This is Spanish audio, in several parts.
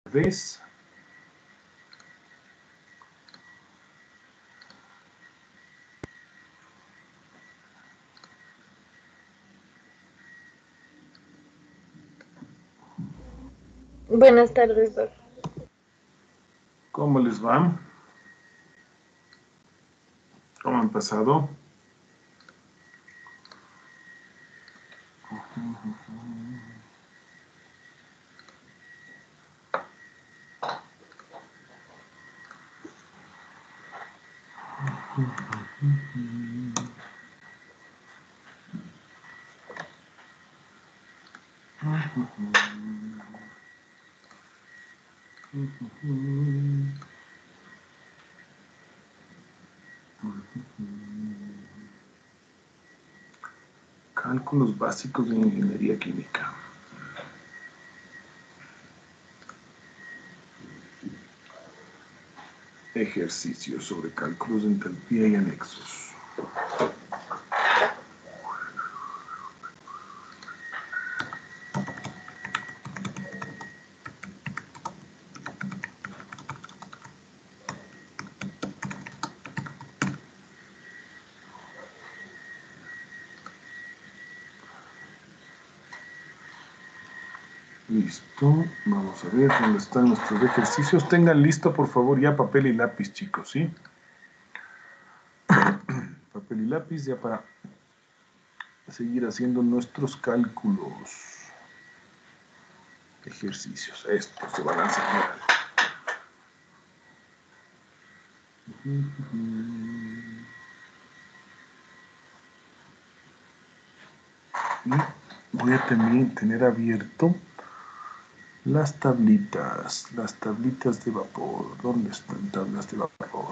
vez. Buenas tardes, Doc. ¿Cómo les va? ¿Cómo han pasado? Cálculos básicos de ingeniería química. Ejercicios sobre cálculos de entalpía y anexos. Listo, vamos a ver dónde están nuestros ejercicios. Tengan listo, por favor, ya papel y lápiz, chicos, ¿sí? Papel y lápiz ya para seguir haciendo nuestros cálculos. Ejercicios, estos de balance general. Y voy a también tener abierto las tablitas de vapor. ¿Dónde están tablas de vapor?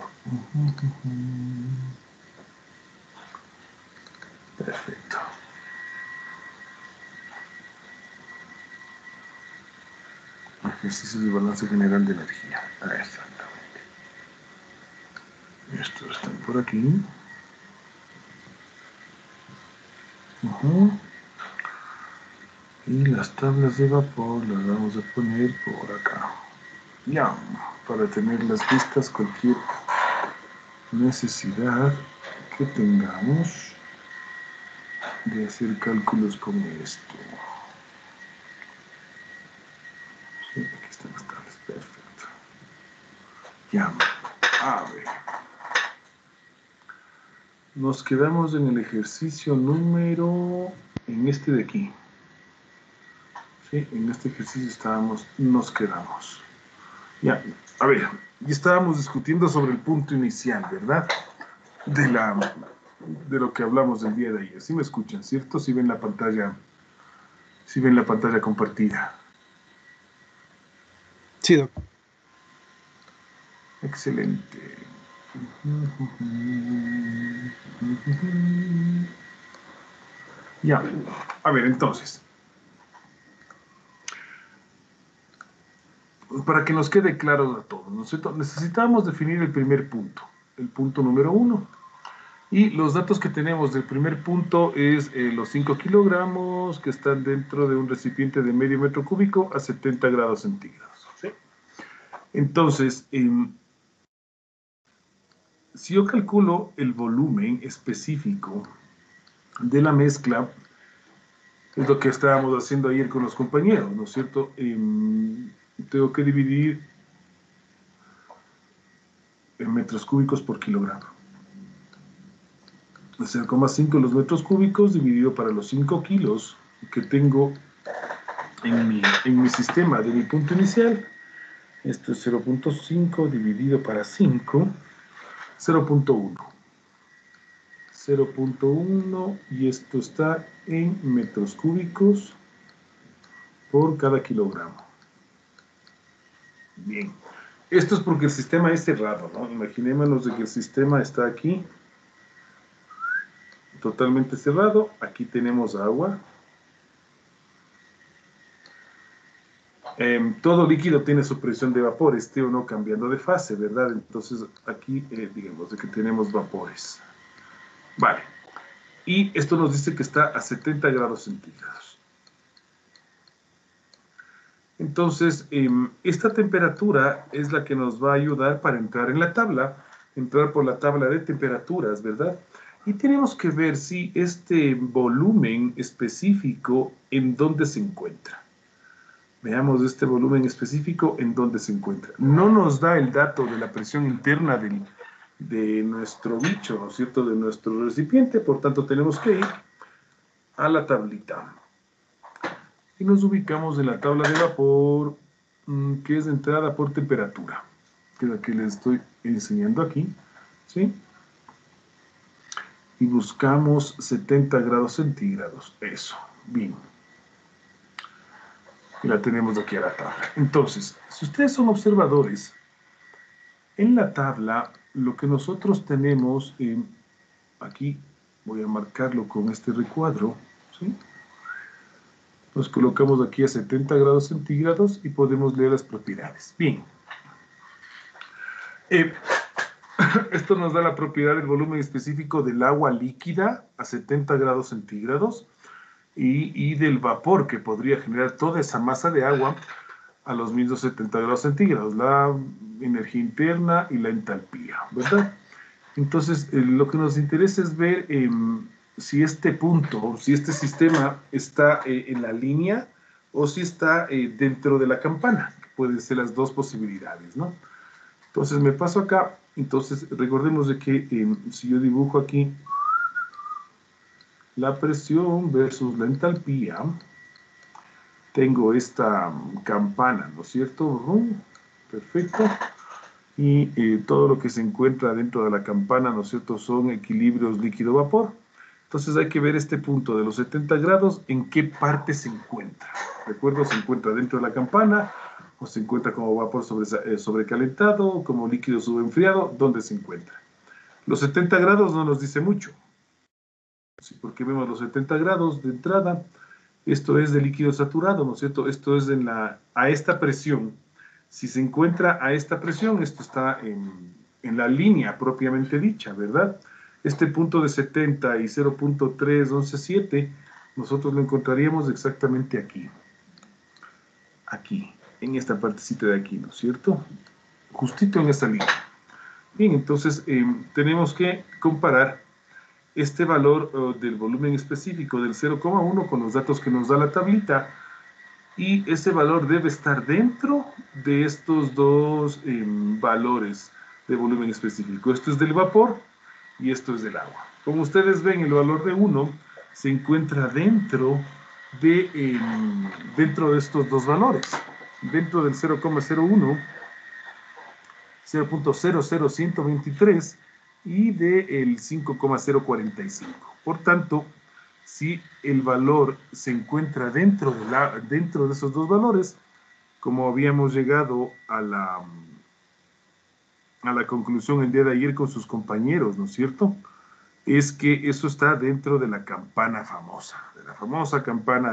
Perfecto. Ejercicios de balance general de energía. Exactamente. Estos están por aquí. Y las tablas de vapor las vamos a poner por acá. Ya, para tenerlas vistas cualquier necesidad que tengamos de hacer cálculos como esto. Sí, aquí están las tablas, perfecto. Ya, a ver. Nos quedamos en el ejercicio número, en este de aquí. Sí, en este ejercicio nos quedamos. Ya, a ver, ya estábamos discutiendo sobre el punto inicial, ¿verdad? De lo que hablamos del día de ayer. ¿Sí me escuchan, cierto? Si ven la pantalla compartida. Sí, Doc. Excelente. Ya, a ver, entonces. Para que nos quede claro a todos, ¿no es cierto? Necesitamos definir el primer punto, el punto número 1. Y los datos que tenemos del primer punto es los 5 kilogramos que están dentro de un recipiente de medio metro cúbico a 70 grados centígrados. ¿Sí? Entonces, si yo calculo el volumen específico de la mezcla, es lo que estábamos haciendo ayer con los compañeros, ¿no es cierto? Tengo que dividir en metros cúbicos por kilogramo. 0,5 los metros cúbicos dividido para los 5 kilos que tengo en mi sistema de mi punto inicial. Esto es 0,5 dividido para 5, 0,1. 0,1 y esto está en metros cúbicos por cada kilogramo. Bien. Esto es porque el sistema es cerrado, ¿no? Imaginémonos de que el sistema está aquí, totalmente cerrado. Aquí tenemos agua. Todo líquido tiene su presión de vapor, esté o no cambiando de fase, ¿verdad? Entonces aquí, digamos, de que tenemos vapores. Vale. Y esto nos dice que está a 70 grados centígrados. Entonces, esta temperatura es la que nos va a ayudar para entrar en la tabla, entrar por la tabla de temperaturas, ¿verdad? Y tenemos que ver si este volumen específico en dónde se encuentra. Veamos este volumen específico en dónde se encuentra. No nos da el dato de la presión interna de nuestro bicho, ¿no es cierto?, de nuestro recipiente, por tanto tenemos que ir a la tablita. Y nos ubicamos en la tabla de vapor, que es de entrada por temperatura, que es la que les estoy enseñando aquí, ¿sí? Y buscamos 70 grados centígrados, eso, bien. Y la tenemos aquí a la tabla. Entonces, si ustedes son observadores, en la tabla lo que nosotros tenemos, aquí voy a marcarlo con este recuadro, ¿sí? Nos colocamos aquí a 70 grados centígrados y podemos leer las propiedades. Bien. Esto nos da la propiedad del volumen específico del agua líquida a 70 grados centígrados y del vapor que podría generar toda esa masa de agua a los mismos 70 grados centígrados, la energía interna y la entalpía, ¿verdad? Entonces, lo que nos interesa es ver si este punto, si este sistema está en la línea o si está dentro de la campana, que pueden ser las dos posibilidades, ¿no? Entonces, me paso acá. Entonces, recordemos de que si yo dibujo aquí la presión versus la entalpía, tengo esta campana, ¿no es cierto? Perfecto. Y todo lo que se encuentra dentro de la campana, ¿no es cierto?, son equilibrios líquido-vapor. Entonces hay que ver este punto de los 70 grados, en qué parte se encuentra. ¿Recuerdo? Se encuentra dentro de la campana, o se encuentra como vapor sobrecalentado, como líquido subenfriado, ¿dónde se encuentra? Los 70 grados no nos dice mucho. Sí, porque vemos los 70 grados de entrada, esto es de líquido saturado, ¿no es cierto? Esto es a esta presión. Si se encuentra a esta presión, esto está en la línea propiamente dicha, ¿verdad? Este punto de 70 y 0.3117, nosotros lo encontraríamos exactamente aquí. Aquí, en esta partecita de aquí, ¿no es cierto? Justito en esta línea. Bien, entonces tenemos que comparar este valor del volumen específico del 0,1 con los datos que nos da la tablita, y ese valor debe estar dentro de estos dos valores de volumen específico. Esto es del vapor y esto es del agua. Como ustedes ven, el valor de 1 se encuentra dentro de estos dos valores, dentro del 0,01, 0.00123 y del 5,045. Por tanto, si el valor se encuentra dentro de esos dos valores, como habíamos llegado a la conclusión el día de ayer con sus compañeros, ¿no es cierto?, es que eso está dentro de la campana famosa, de la famosa campana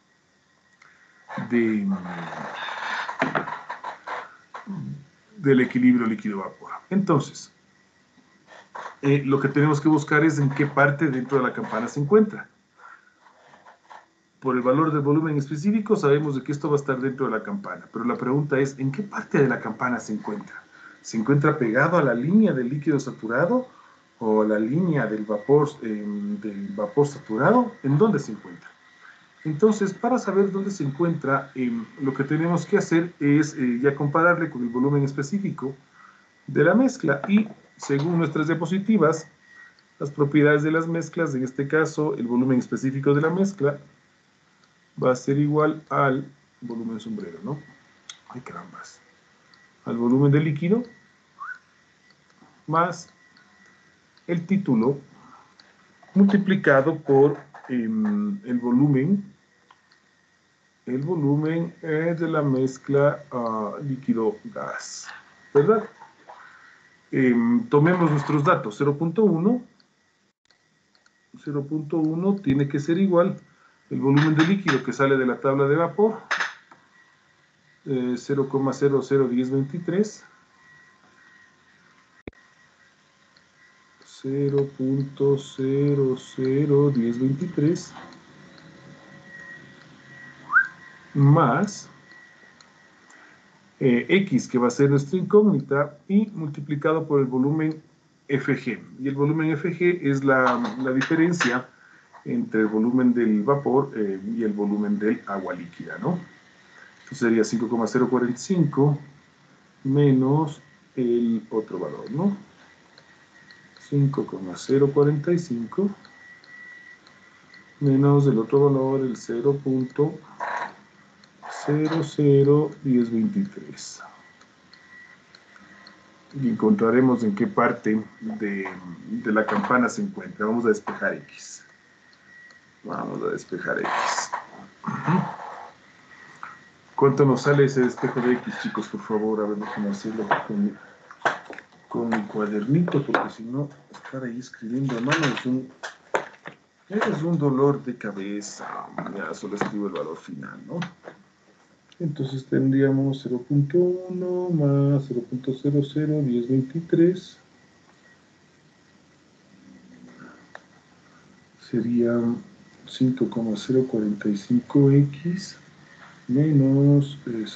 del equilibrio líquido-vapor. Entonces, lo que tenemos que buscar es en qué parte dentro de la campana se encuentra. Por el valor del volumen específico sabemos de que esto va a estar dentro de la campana, pero la pregunta es, ¿en qué parte de la campana se encuentra? ¿Se encuentra pegado a la línea del líquido saturado o a la línea del vapor saturado? ¿En dónde se encuentra? Entonces, para saber dónde se encuentra, lo que tenemos que hacer es ya compararle con el volumen específico de la mezcla, y según nuestras diapositivas, las propiedades de las mezclas, en este caso el volumen específico de la mezcla va a ser igual al volumen sombrero, ¿no? Ay, carambas. Al volumen del líquido más el título multiplicado por el volumen de la mezcla líquido-gas, ¿verdad? Tomemos nuestros datos. 0.1 tiene que ser igual el volumen de líquido que sale de la tabla de vapor, 0,001023, 0.001023 más X, que va a ser nuestra incógnita, y multiplicado por el volumen Fg. Y el volumen Fg es la diferencia entre el volumen del vapor y el volumen del agua líquida, ¿no? Entonces sería 5,045 menos el otro valor, ¿no? 5,045 menos el otro valor, el 0.001023. Y encontraremos en qué parte de la campana se encuentra. Vamos a despejar X. Vamos a despejar X. ¿Cuánto nos sale ese despejo de X, chicos? Por favor, a ver, déjenme hacerlo con mi cuadernito, porque si no, estar ahí escribiendo a mano es un dolor de cabeza. Ya solo escribo el valor final, ¿no? Entonces tendríamos 0.1 más 0.001023. Sería 5,045x menos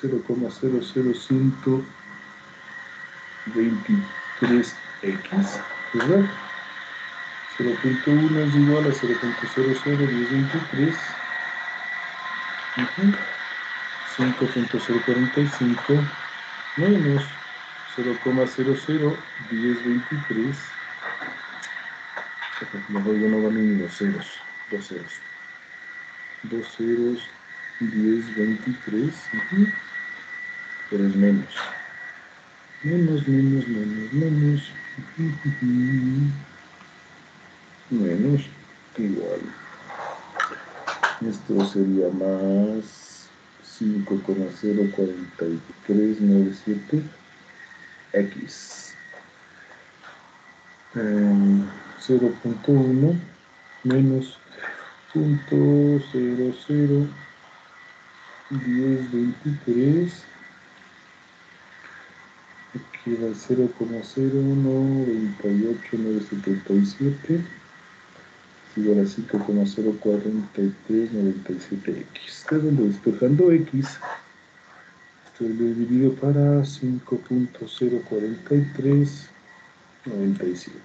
0,00123x, ¿verdad? 0.1 es igual a 0.001023. 5,045 menos 0,001023. Mejor yo no van ni los ceros, dos ceros. 1023, pero es menos. Menos. Menos igual. Esto sería más 5,04397 x. 0.1 menos 0.001023. Aquí va 0,098977 igual a 5,04397x. Quedando despejando x, esto lo he dividido para 5,04397.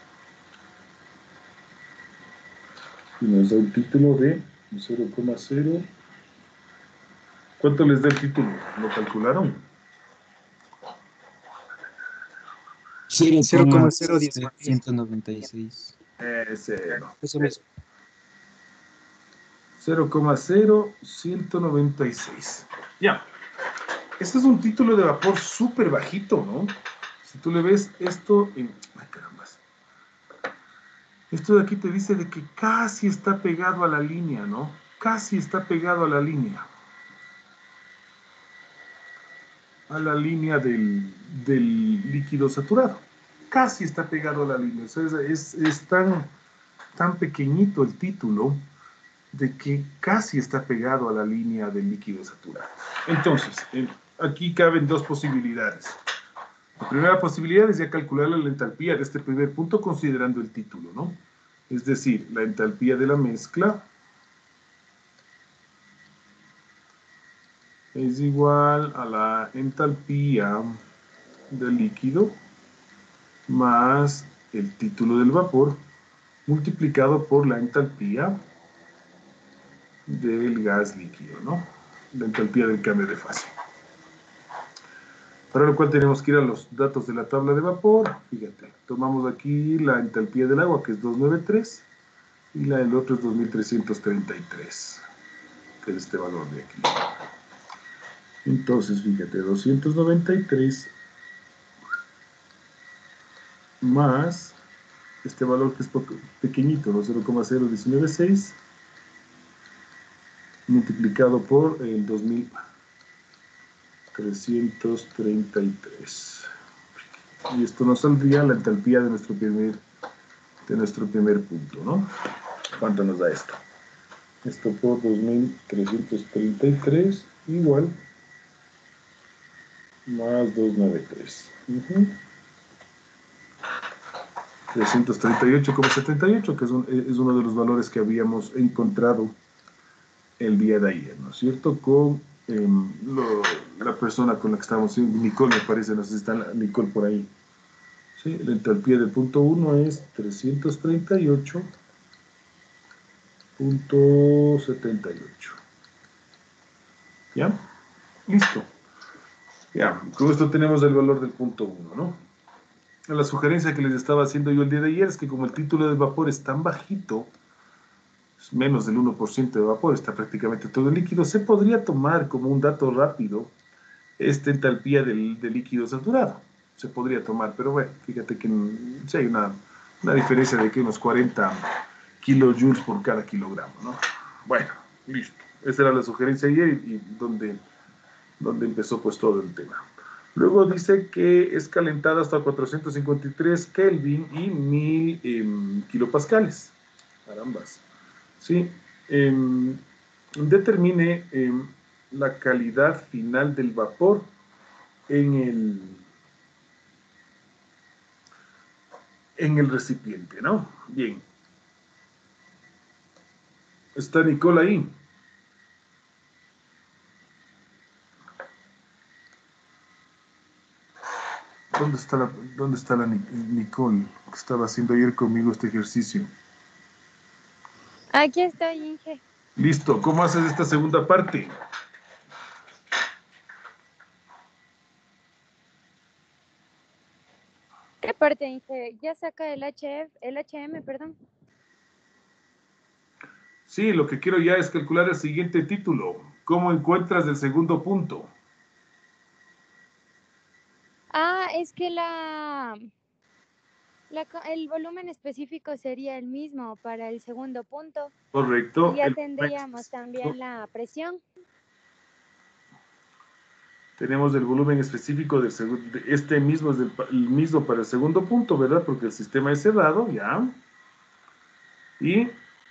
Y nos da un título de 0,0. ¿Cuánto les da el título? ¿Lo calcularon? 0,0196. Eso mismo. 0,0196. Ya. Este es un título de vapor súper bajito, ¿no? Si tú le ves esto en... ¡Ay, carambas! Esto de aquí te dice de que casi está pegado a la línea, ¿no? Casi está pegado a la línea. A la línea del líquido saturado. Casi está pegado a la línea. O sea, es tan pequeñito el título de que casi está pegado a la línea del líquido saturado. Entonces, aquí caben dos posibilidades. La primera posibilidad es ya calcular la entalpía de este primer punto considerando el título, ¿no? Es decir, la entalpía de la mezcla es igual a la entalpía del líquido más el título del vapor multiplicado por la entalpía del gas líquido, ¿no? La entalpía del cambio de fase. Para lo cual tenemos que ir a los datos de la tabla de vapor. Fíjate, tomamos aquí la entalpía del agua, que es 293, y la del otro es 2333, que es este valor de aquí. Entonces, fíjate, 293 más este valor que es pequeñito, 0,0196, multiplicado por el 2333. Y esto nos saldría la entalpía de nuestro primer punto, ¿no? ¿Cuánto nos da esto? Esto por 2333 igual más 293. 338,78, que es uno de los valores que habíamos encontrado el día de ayer, ¿no es cierto? Con la persona con la que estamos, Nicole me parece, no sé si está Nicole por ahí. ¿Sí? La entalpía del punto 1 es 338.78. ¿Ya? Listo. Ya, con esto tenemos el valor del punto 1, ¿no? La sugerencia que les estaba haciendo yo el día de ayer es que como el título del vapor es tan bajito, es menos del 1% de vapor, está prácticamente todo el líquido, se podría tomar como un dato rápido esta entalpía del líquido saturado. Se podría tomar, pero bueno, fíjate que sí hay una diferencia de que unos 40 kilojoules por cada kilogramo, ¿no? Bueno, listo. Esa era la sugerencia ayer y donde empezó pues todo el tema. Luego dice que es calentada hasta 453 Kelvin y 1000 kilopascales. Carambas. Sí. Determine la calidad final del vapor en el recipiente, ¿no? Bien. ¿Está Nicole ahí? ¿Dónde está la Nicole que estaba haciendo ayer conmigo este ejercicio? Aquí estoy, Inge. Listo. ¿Cómo haces esta segunda parte? ¿Qué parte, Inge? Ya saca el HM, perdón. Sí, lo que quiero ya es calcular el siguiente título. ¿Cómo encuentras el segundo punto? Ah, es que el volumen específico sería el mismo para el segundo punto. Y Correcto. ya El volumen tendríamos específico. también la presión. Tenemos el volumen específico este mismo es el mismo para el segundo punto, ¿verdad? Porque el sistema es cerrado, ya. Y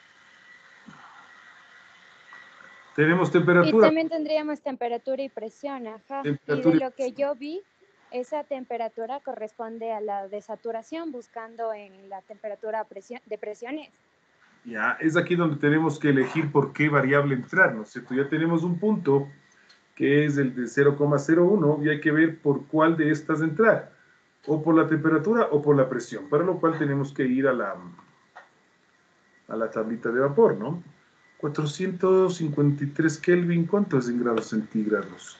tenemos Y temperatura. también tendríamos temperatura y presión, ajá. Y de Temperatura y lo que presión. yo vi, esa temperatura corresponde a la desaturación, buscando en la temperatura de presiones. Ya, es aquí donde tenemos que elegir por qué variable entrar, ¿no es cierto? Ya tenemos un punto que es el de 0,01 y hay que ver por cuál de estas entrar, o por la temperatura o por la presión, para lo cual tenemos que ir a la tablita de vapor, ¿no? 453 Kelvin, ¿cuánto es en grados centígrados?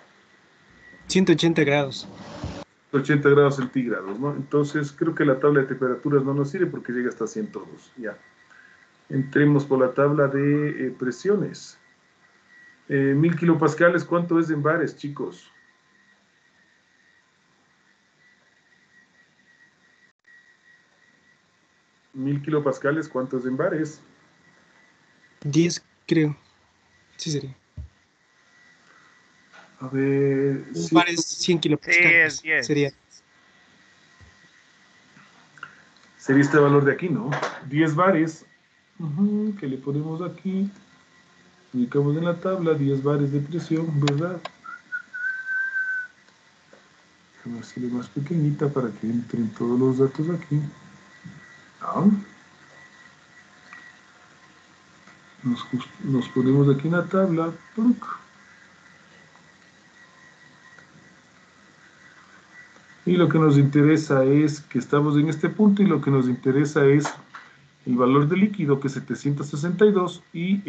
180 grados. 80 grados centígrados, ¿no? Entonces creo que la tabla de temperaturas no nos sirve porque llega hasta 102, ya. Entremos por la tabla de presiones. 1000 kilopascales, ¿cuánto es en bares, chicos? 1000 kilopascales, ¿cuánto es en bares? 10, creo. Sí sería. A ver, Un sí, bar es 100 Sí, es kilopascales. 10. Sería. sería este valor de aquí, ¿no? 10 bares, que le ponemos aquí, ubicamos en la tabla, 10 bares de presión, ¿verdad? Déjame hacerle más pequeñita para que entren todos los datos aquí. Ah. Nos ponemos aquí en la tabla. Y lo que nos interesa es que estamos en este punto y lo que nos interesa es el valor de líquido que es 762 y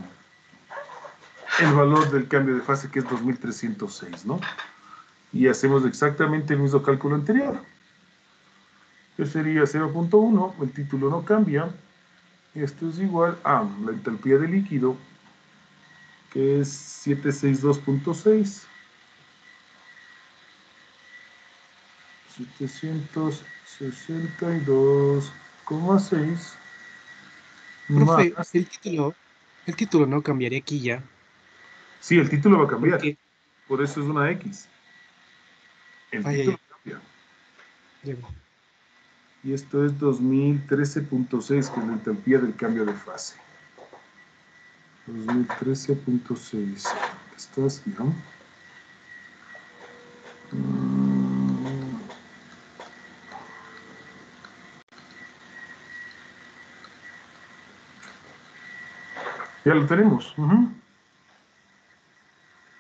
el valor del cambio de fase que es 2306, ¿no? Y hacemos exactamente el mismo cálculo anterior, que sería 0.1, el título no cambia, esto es igual a la entalpía de líquido, que es 762.6, 762,6 Profe, más. el título no cambiaría aquí ya. Sí, el título va a cambiar, Porque. por eso es una X. El Ay, ay, título ay. cambia. Llego. Y esto es 2013.6, que es la entalpía del cambio de fase. 2013.6. ¿Estás, no? Ya lo tenemos.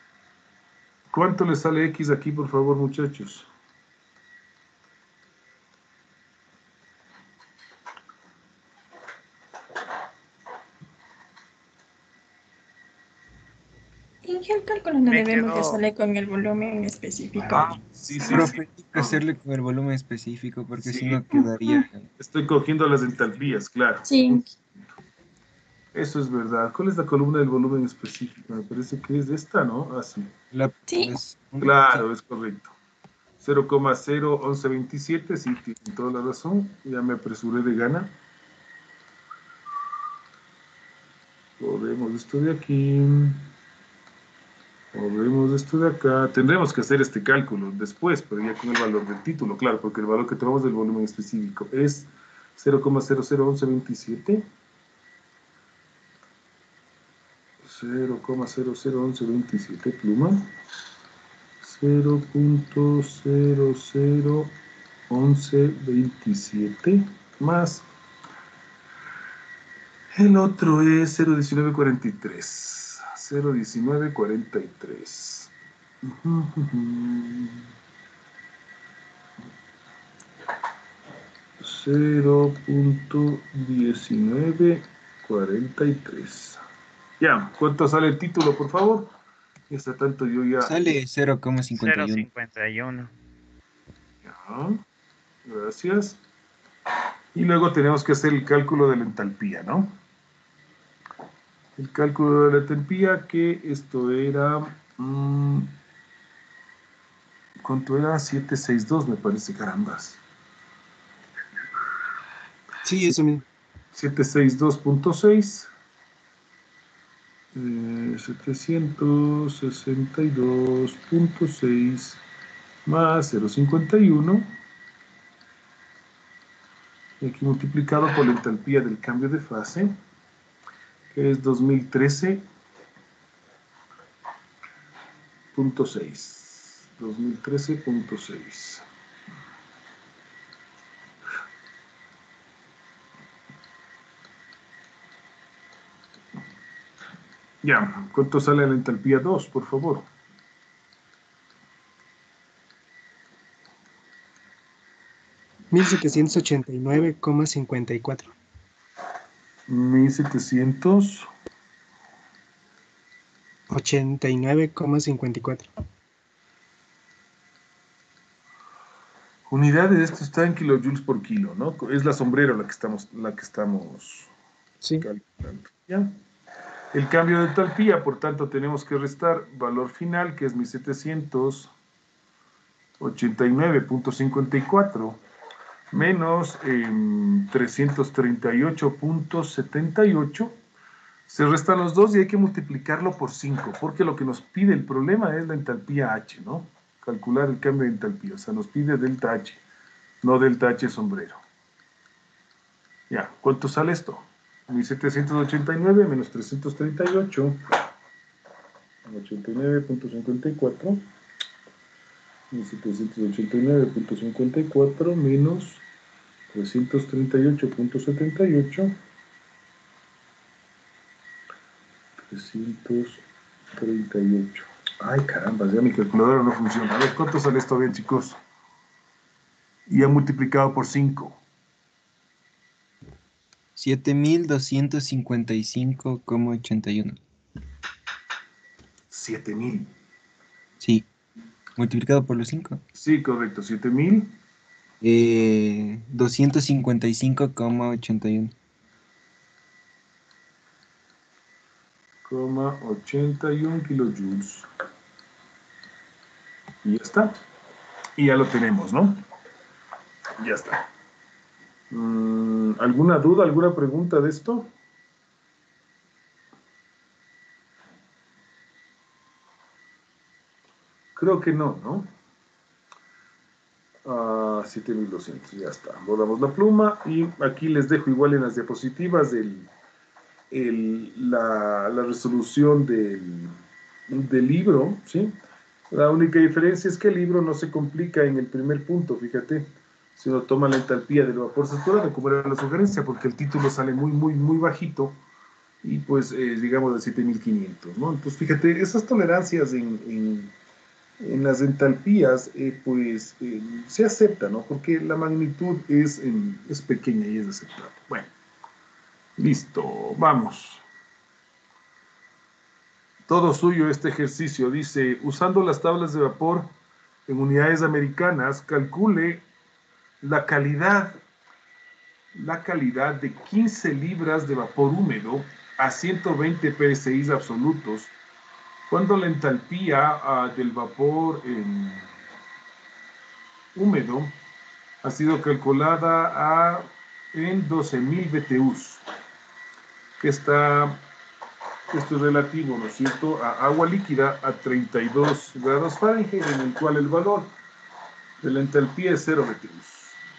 ¿Cuánto le sale X aquí, por favor, muchachos? ¿En qué cálculo no Me debemos de quedo. hacerle con el volumen específico? Sí, sí, Profe, sí. hay que hacerle con el volumen específico porque Sí. si no quedaría. Estoy cogiendo las entalpías, claro. Sí. Eso es verdad. ¿Cuál es la columna del volumen específico? Me parece que es esta, ¿no? Así. Sí. Claro, es correcto. 0,01127, sí, tienen toda la razón. Ya me apresuré de gana. Podemos esto de aquí. Podemos esto de acá. Tendremos que hacer este cálculo después, pero ya con el valor del título, claro, porque el valor que tomamos del volumen específico es 0,001127. 0,001127 pluma. 0.001127 más el otro es 0,1943. 0,1943. 0.1943. Ya, ¿cuánto sale el título, por favor? Está tanto yo ya. Sale 0,51. 0,51. Ya, gracias. Y luego tenemos que hacer el cálculo de la entalpía, ¿no? El cálculo de la entalpía, que esto era... ¿cuánto era? 762, me parece, carambas. Sí, eso mismo. 762.6. 762.6 más 0,51. Y aquí multiplicado por la entalpía del cambio de fase, que es 2013.6. 2013.6. Ya, ¿cuánto sale la entalpía 2, por favor? $1,789,54. 1700. 89,54. Unidades, esto está en kilojoules por kilo, ¿no? Es la sombrero la que estamos Sí. calculando. ¿Ya? El cambio de entalpía, por tanto, tenemos que restar valor final, que es 1789.54, menos 338.78. Se restan los dos y hay que multiplicarlo por 5, porque lo que nos pide el problema es la entalpía H, ¿no? Calcular el cambio de entalpía, o sea, nos pide delta H, no delta H sombrero. Ya, ¿cuánto sale esto? 1789 menos 338, 89.54, 1789.54 menos 338.78, 338. Ay, caramba, ya mi calculadora no funciona. A ver, ¿cuánto sale esto bien, chicos? Y han multiplicado por 5. 7.255,81. 7.000. Sí, multiplicado por los 5. Sí, correcto, 7.000. 255,81. 81 kilojoules. Y ya está. Y ya lo tenemos, ¿no? Ya está. ¿Alguna duda, alguna pregunta de esto? Creo que no, ¿no? 7.200, ya está. Bordamos la pluma y aquí les dejo igual en las diapositivas la resolución del libro, ¿sí? La única diferencia es que el libro no se complica en el primer punto, fíjate, si uno toma la entalpía del vapor saturado, como era la sugerencia, porque el título sale muy, muy, muy bajito y pues digamos de 7.500, ¿no? Entonces, fíjate, esas tolerancias en en las entalpías, se acepta, ¿no? Porque la magnitud es pequeña y es aceptable. Bueno, listo, vamos. Todo suyo este ejercicio. Dice, usando las tablas de vapor en unidades americanas, calcule la calidad de 15 libras de vapor húmedo a 120 psi absolutos, cuando la entalpía del vapor húmedo ha sido calculada en 12.000 BTUs, que esto es relativo, ¿no es cierto?, a agua líquida a 32 grados Fahrenheit, en el cual el valor de la entalpía es 0 BTUs.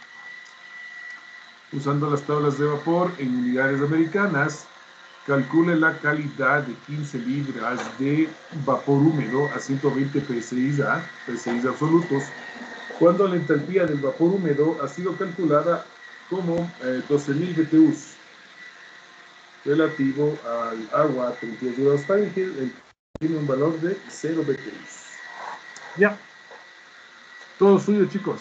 Usando las tablas de vapor en unidades americanas, calcule la calidad de 15 libras de vapor húmedo a 120 psi absolutos, cuando la entalpía del vapor húmedo ha sido calculada como 12.000 BTUs, relativo al agua a 32 grados Fahrenheit, tiene un valor de 0 BTUs. Ya. Todo suyo, chicos.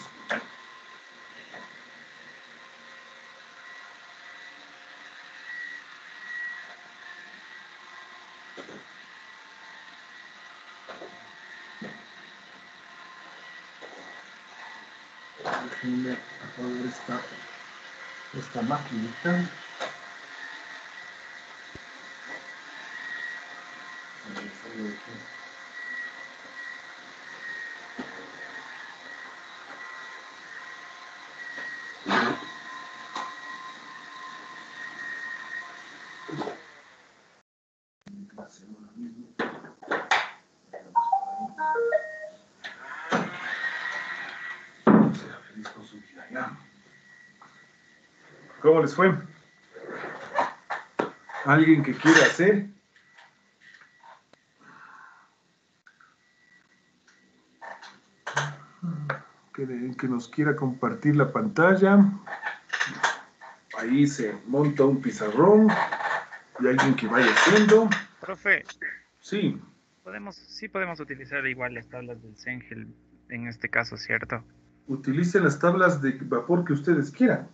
Déjenme apagar esta maquinita. ¿Cómo les fue? ¿Alguien que quiera hacer? Que nos quiera compartir la pantalla. Ahí se monta un pizarrón y alguien que vaya haciendo. Profe, Sí. sí podemos utilizar igual las tablas del Sengel en este caso, ¿cierto? Utilicen las tablas de vapor que ustedes quieran.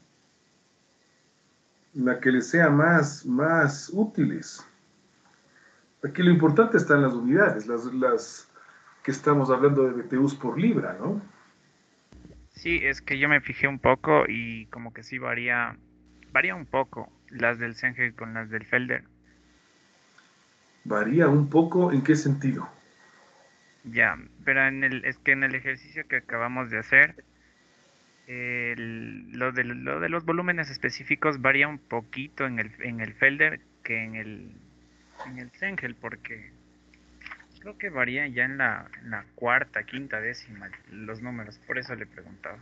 La que les sea más útiles. Aquí lo importante está en las unidades, las que estamos hablando de BTUs por libra, ¿no? Sí, es que yo me fijé un poco y como que sí varía un poco las del Sengel con las del Felder. Varía un poco, ¿en qué sentido? Ya, pero es que en el ejercicio que acabamos de hacer, lo de los volúmenes específicos varía un poquito en el Felder que en el Sengel, porque creo que varía ya en la cuarta, quinta décima los números, por eso le preguntaba.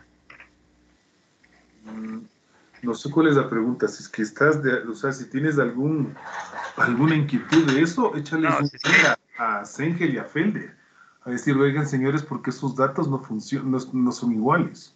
No sé cuál es la pregunta, si es que o sea, si tienes alguna inquietud de eso, échales No, un sí, mail a Sengel y a Felder, a decir, oigan señores, ¿por qué sus datos no son iguales?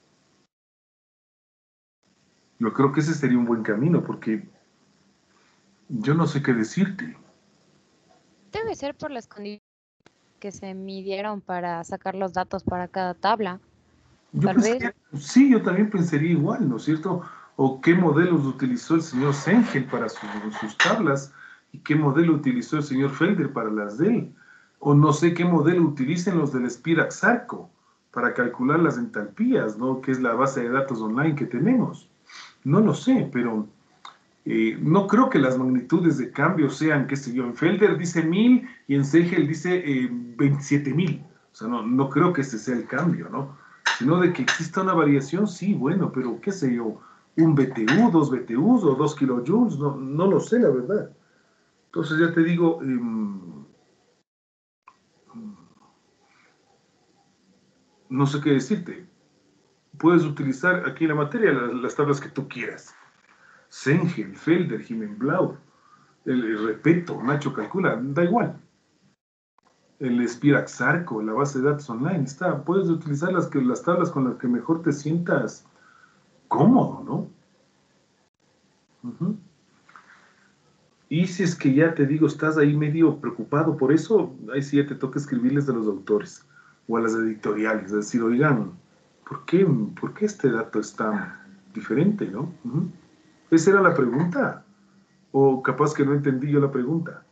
Yo creo que ese sería un buen camino, porque yo no sé qué decirte. Debe ser por las condiciones que se midieron para sacar los datos para cada tabla. Tal vez. Sí, yo también pensaría igual, ¿no es cierto? O qué modelos utilizó el señor Sengel para sus tablas y qué modelo utilizó el señor Felder para las de él. O no sé qué modelo utilicen los del Spirax-Sarco para calcular las entalpías, ¿no? Que es la base de datos online que tenemos. No lo sé, pero no creo que las magnitudes de cambio sean, qué sé yo, en Felder dice 1000 y en Sengel dice 27.000. O sea, no creo que ese sea el cambio, ¿no? Sino de que exista una variación, sí, bueno, pero qué sé yo, un BTU, 2 BTUs o 2 kilojoules, no lo sé, la verdad. Entonces ya te digo, no sé qué decirte. Puedes utilizar aquí en la materia las tablas que tú quieras. Sengel, Felder, Himenblau, el Repeto, Nacho calcula, da igual. El Spirax-Sarco, la base de datos online, puedes utilizar las tablas con las que mejor te sientas cómodo, ¿no? Uh-huh. Y si es que ya te digo, estás ahí medio preocupado por eso, ahí sí ya te toca escribirles de los autores. o a las editoriales, es decir, oigan, ¿por qué este dato es tan diferente, no? ¿Esa era la pregunta? O capaz que no entendí yo la pregunta.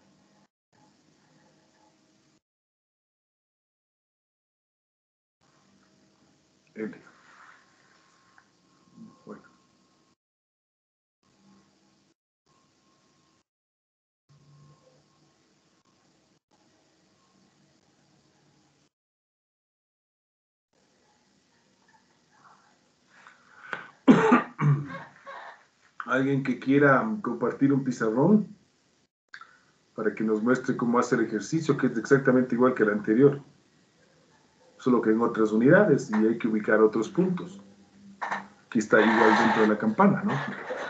L. Bueno. ¿Alguien que quiera compartir un pizarrón para que nos muestre cómo hace el ejercicio, que es exactamente igual que el anterior, solo que en otras unidades y hay que ubicar otros puntos? Aquí está igual dentro de la campana, ¿no?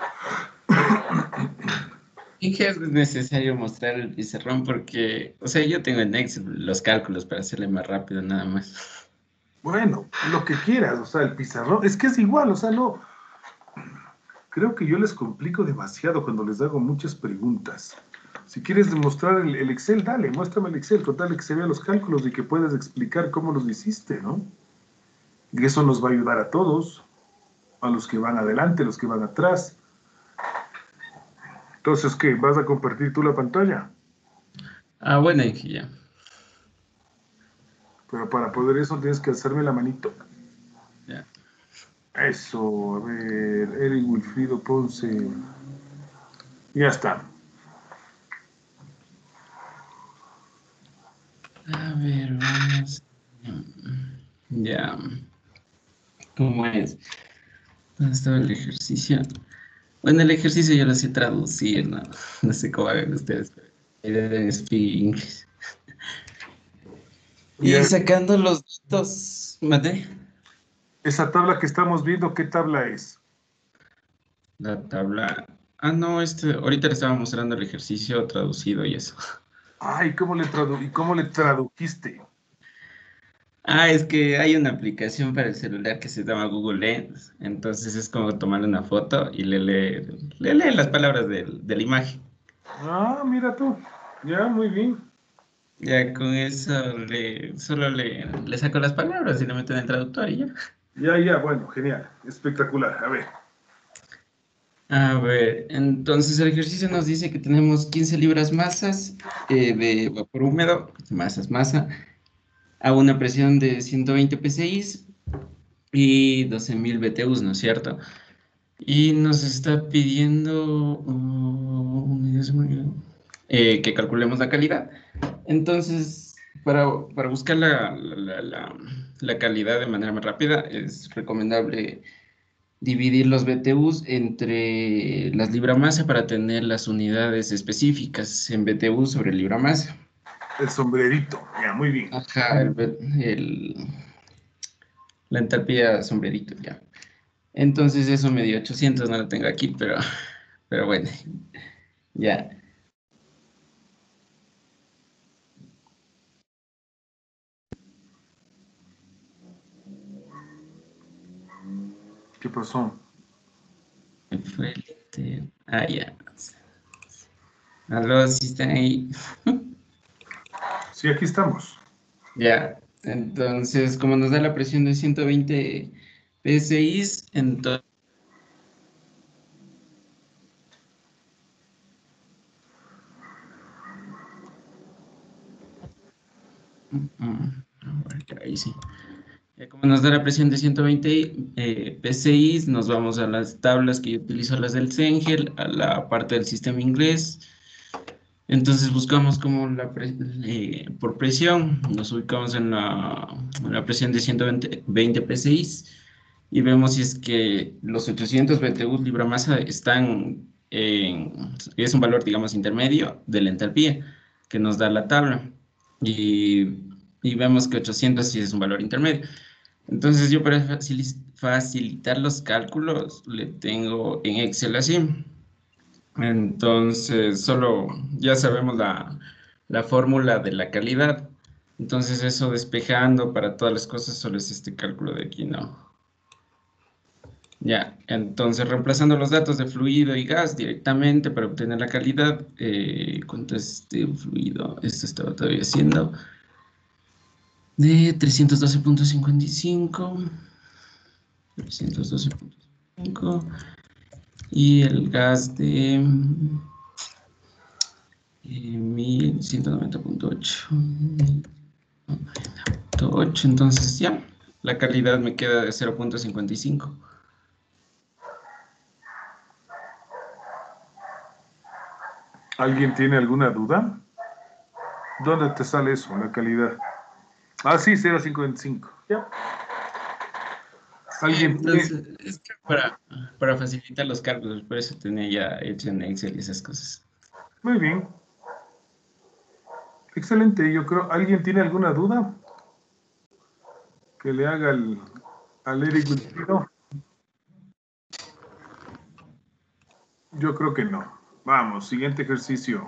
Y que es necesario mostrar el pizarrón porque, o sea, yo tengo en Excel los cálculos para hacerle más rápido nada más. Bueno, lo que quieras, o sea, el pizarrón, es que es igual, o sea, no. Creo que yo les complico demasiado cuando les hago muchas preguntas. Si quieres demostrar el Excel, dale, muéstrame el Excel, con tal que se vean los cálculos y que puedas explicar cómo los hiciste, ¿no? Y eso nos va a ayudar a todos, a los que van adelante, a los que van atrás. Entonces, ¿qué? ¿Vas a compartir tú la pantalla? Ah, bueno, y ya. Pero para poder eso tienes que alzarme la manito. Ya. Eso, a ver, Eric Wilfrido Ponce. Ya está. A ver, vamos. Ya. ¿Cómo es? ¿Dónde estaba el ejercicio? Bueno, el ejercicio yo lo sé traducir, ¿no? No sé cómo hagan ustedes, pero I didn't speak English. Y Ya. sacando los datos, ¿mate? Esa tabla que estamos viendo, ¿qué tabla es? La tabla. Ah, no, ahorita le estaba mostrando el ejercicio traducido y eso. Ay, ¿cómo le tradujiste? Ah, es que hay una aplicación para el celular que se llama Google Lens. Entonces es como tomarle una foto y le lee las palabras de la imagen. Ah, mira tú. Ya, muy bien. Ya con eso solo le saco las palabras y le meto en el traductor y ya. Ya, bueno, genial. Espectacular. A ver. A ver, entonces el ejercicio nos dice que tenemos 15 libras masas de vapor húmedo, masa, a una presión de 120 psi y 12.000 BTUs, ¿no es cierto? Y nos está pidiendo que calculemos la calidad. Entonces, para buscar la calidad de manera más rápida, es recomendable dividir los BTUs entre las libra-masa para tener las unidades específicas en BTU sobre libra-masa. El sombrerito. Ya, muy bien. Ajá, la entalpía sombrerito, ya. Entonces eso me dio 800, no lo tengo aquí, pero bueno, ya. ¿Qué pasó? Fue ya. Aló, si están ahí. Sí, aquí estamos. Ya, entonces, como nos da la presión de 120 PSI, entonces... ahí sí. Como nos da la presión de 120 PSI, nos vamos a las tablas que yo utilizo, las del Cengel, a la parte del sistema inglés. Entonces buscamos como por presión, nos ubicamos en la presión de 120 PSI y vemos si es que los 800 BTU libra masa es un valor, digamos, intermedio de la entalpía que nos da la tabla. Y vemos que 800 sí es un valor intermedio. Entonces yo para facilitar los cálculos le tengo en Excel así. Entonces solo ya sabemos la fórmula de la calidad. Entonces eso despejando para todas las cosas solo es este cálculo de aquí, ¿no? Ya, entonces reemplazando los datos de fluido y gas directamente para obtener la calidad. ¿Cuánto es este fluido? Esto estaba todavía haciendo. de 312.55. 312.55. Y el gas de 1190.8. Entonces ya, la calidad me queda de 0.55. ¿Alguien tiene alguna duda? ¿Dónde te sale eso, la calidad? Ah, sí, 0.55. Ya. ¿Alguien tiene? Entonces, es que para facilitar los cálculos, por eso tenía ya hecho en Excel y esas cosas. Muy bien. Excelente, yo creo. ¿Alguien tiene alguna duda? Que le haga al Eric Wilfrido. Yo creo que no. Vamos, siguiente ejercicio.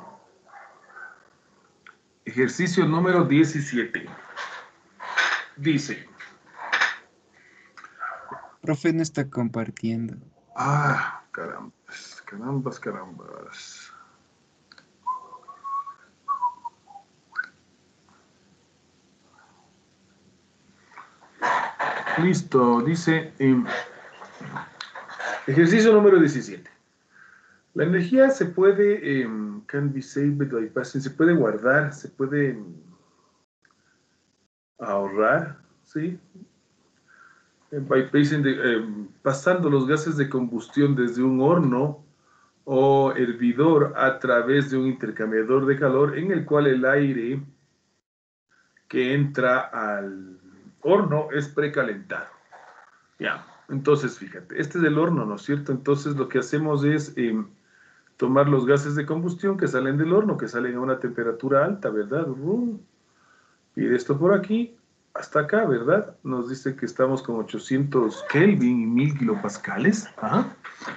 Ejercicio número 17. Dice. Profe no está compartiendo. Ah, carambas, carambas, carambas. Listo, dice ejercicio número 17. La energía se puede, can be saved by passing, se puede guardar, se puede ahorrar, ¿sí? By passing pasando los gases de combustión desde un horno o hervidor a través de un intercambiador de calor en el cual el aire que entra al horno es precalentado. Ya, entonces fíjate, este es el horno, ¿no es cierto? Entonces lo que hacemos es tomar los gases de combustión que salen del horno, que salen a una temperatura alta, ¿verdad? Y esto por aquí hasta acá, ¿verdad? Nos dice que estamos con 800 Kelvin y 1000 kilopascales. ¿Ah?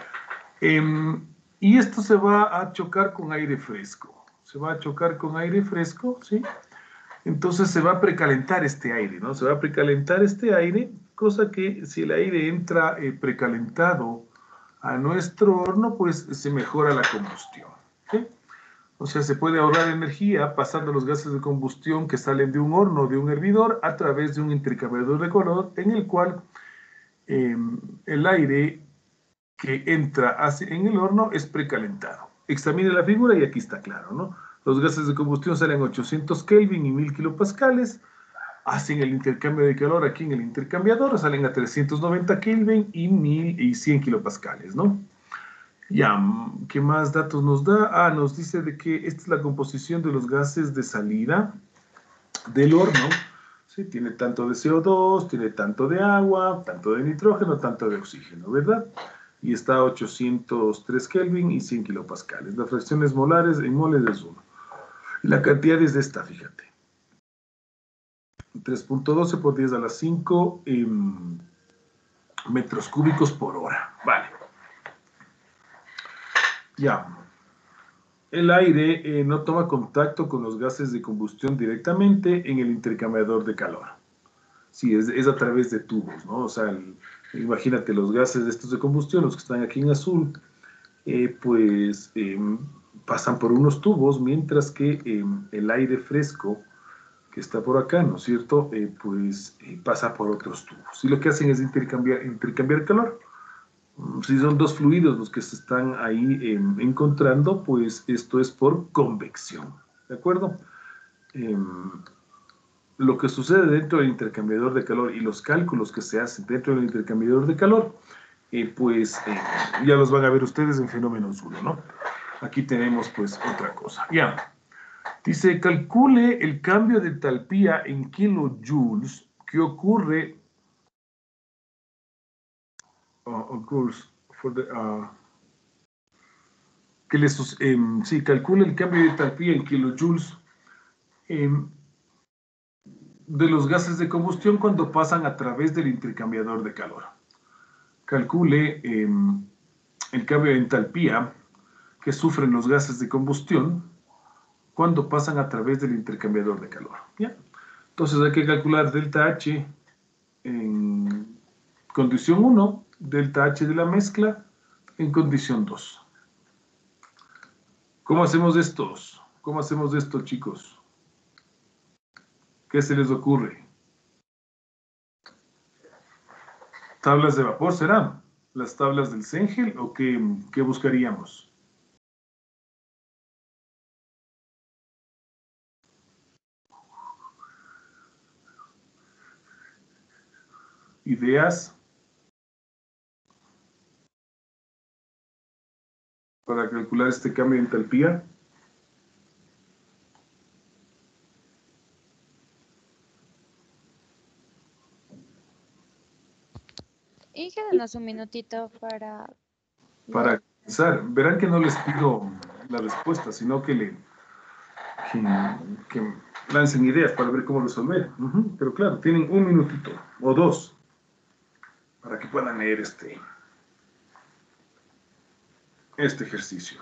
Y esto se va a chocar con aire fresco. Se va a chocar con aire fresco, ¿sí? Entonces se va a precalentar este aire, ¿no? Se va a precalentar este aire, cosa que si el aire entra precalentado a nuestro horno, pues se mejora la combustión, ¿sí? O sea, se puede ahorrar energía pasando los gases de combustión que salen de un horno o de un hervidor a través de un intercambiador de calor en el cual el aire que entra en el horno es precalentado. Examine la figura y aquí está claro, ¿no? Los gases de combustión salen a 800 Kelvin y 1000 kilopascales, hacen el intercambio de calor aquí en el intercambiador, salen a 390 Kelvin y 1100 kilopascales, ¿no? Ya, ¿qué más datos nos da? Ah, nos dice de que esta es la composición de los gases de salida del horno. Sí, tiene tanto de CO2, tiene tanto de agua, tanto de nitrógeno, tanto de oxígeno, ¿verdad? Y está a 803 Kelvin y 100 kilopascales. Las fracciones molares en moles es 1. Y la cantidad es de esta, fíjate. 3.12 por 10 a la 5 metros cúbicos por hora. Vale. Ya. El aire no toma contacto con los gases de combustión directamente en el intercambiador de calor. Sí, es a través de tubos, ¿no? O sea, imagínate los gases de estos de combustión, los que están aquí en azul, pasan por unos tubos, mientras que el aire fresco que está por acá, ¿no es cierto? Pasa por otros tubos. Y lo que hacen es intercambiar calor. Si son dos fluidos los que se están ahí encontrando, pues esto es por convección, ¿de acuerdo? Lo que sucede dentro del intercambiador de calor y los cálculos que se hacen dentro del intercambiador de calor, ya los van a ver ustedes en fenómenos 1, ¿no? Aquí tenemos pues otra cosa. Ya. Dice, calcule el cambio de entalpía en kilojoules que ocurre calcule el cambio de entalpía en kilojoules de los gases de combustión cuando pasan a través del intercambiador de calor. Calcule el cambio de entalpía que sufren los gases de combustión cuando pasan a través del intercambiador de calor. ¿Ya? Entonces hay que calcular delta H en condición 1, delta H de la mezcla en condición 2. ¿Cómo hacemos estos? ¿Cómo hacemos esto, chicos? ¿Qué se les ocurre? ¿Tablas de vapor serán? ¿Las tablas del Sengel o qué buscaríamos? ¿Ideas para calcular este cambio de entalpía? Y quédenos un minutito para... Para pensar. Verán que no les pido la respuesta, sino que lancen ideas para ver cómo resolver. Pero claro, tienen un minutito o dos para que puedan leer este ejercicio.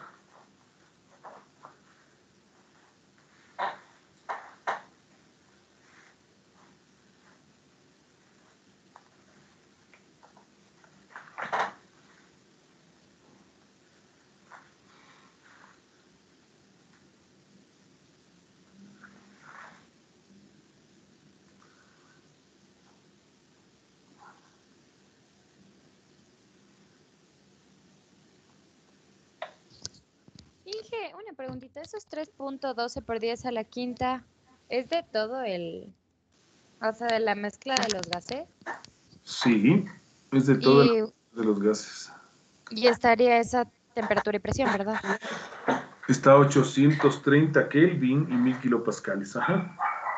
Dije, una preguntita, esos 3.12 por 10 a la quinta, ¿es de todo o sea, de la mezcla de los gases? Sí, es de todo Y, de los gases. y estaría esa temperatura y presión, ¿verdad? Está a 830 Kelvin y 1000 kilopascales. Ajá.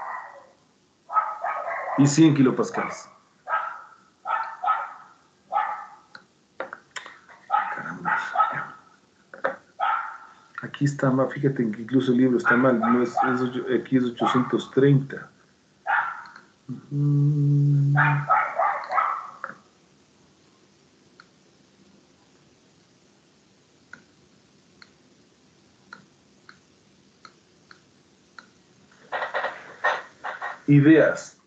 Y 100 kilopascales. Caramba. Aquí está mal, fíjate que incluso el libro está mal, no aquí es 830. Ideas.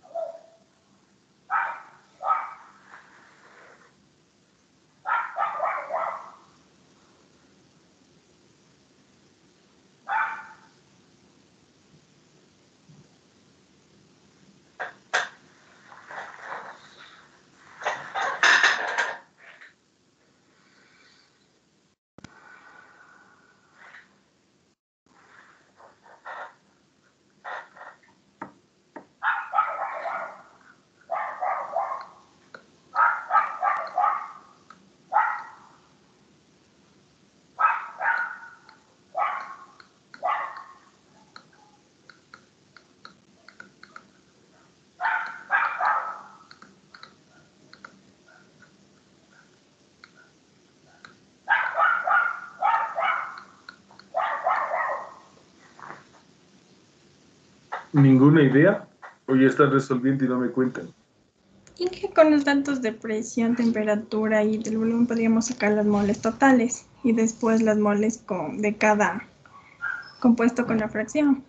¿Ninguna idea? ¿O ya están resolviendo y no me cuentan? Y que con los datos de presión, temperatura y del volumen podríamos sacar las moles totales y después las moles de cada compuesto con la fracción.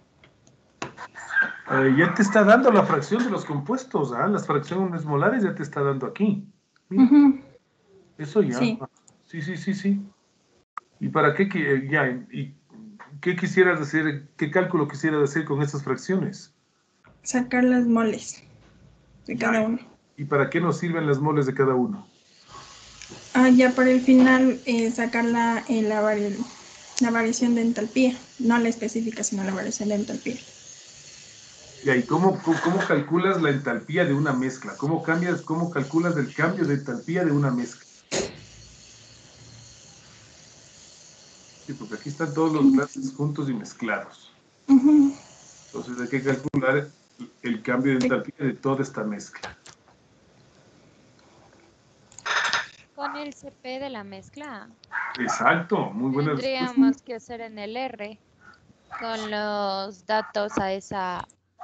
Ya te está dando la fracción de los compuestos, ¿ah? Las fracciones molares ya te está dando aquí. Mira, eso ya. Sí. Sí. ¿Y para qué? ¿Y qué quisieras hacer? ¿Qué cálculo quisieras hacer con estas fracciones? Sacar las moles de cada uno. ¿Y para qué nos sirven las moles de cada uno? Ya para el final sacar la variación de entalpía, no la específica, sino la variación de entalpía. ¿Y cómo calculas la entalpía de una mezcla? ¿Cómo calculas el cambio de entalpía de una mezcla? Sí, porque aquí están todos los gases juntos y mezclados. Entonces hay que calcular el cambio de entalpía de toda esta mezcla. Con el CP de la mezcla. Exacto, muy buena respuesta. Tendríamos que hacer en el R con los datos a esa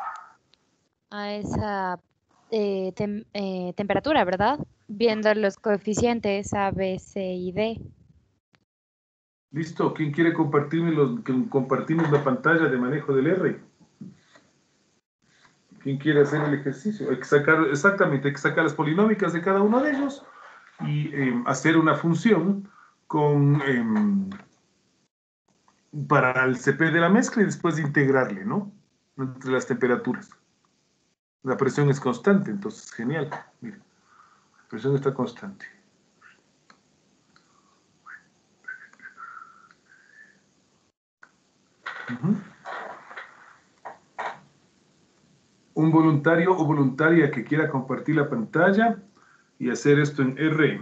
temperatura, ¿verdad? Viendo los coeficientes A, B, C y D. Listo, ¿quién quiere compartimos la pantalla de manejo del R? ¿Quién quiere hacer el ejercicio? Hay que sacar las polinómicas de cada uno de ellos y hacer una función para el CP de la mezcla y después integrarle, ¿no? Entre las temperaturas. La presión es constante, entonces genial. Miren. Presión está constante. Un voluntario o voluntaria que quiera compartir la pantalla y hacer esto en R.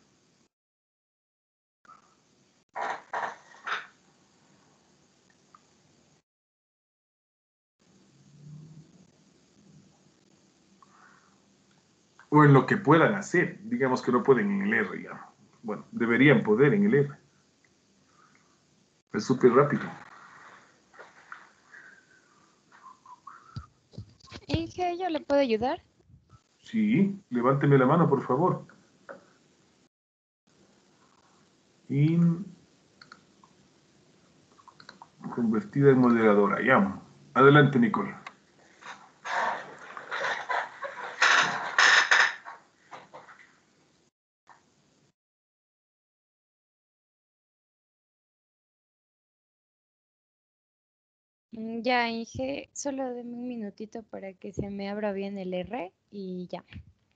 O en lo que puedan hacer. Digamos que no pueden en el R ya. Bueno, deberían poder en el R. Es súper rápido. Inge, ¿yo le puedo ayudar? Sí, levánteme la mano, por favor. Convertida en moderadora. Ya. Adelante, Nicole. Ya, Inge, solo deme un minutito para que se me abra bien el R y ya.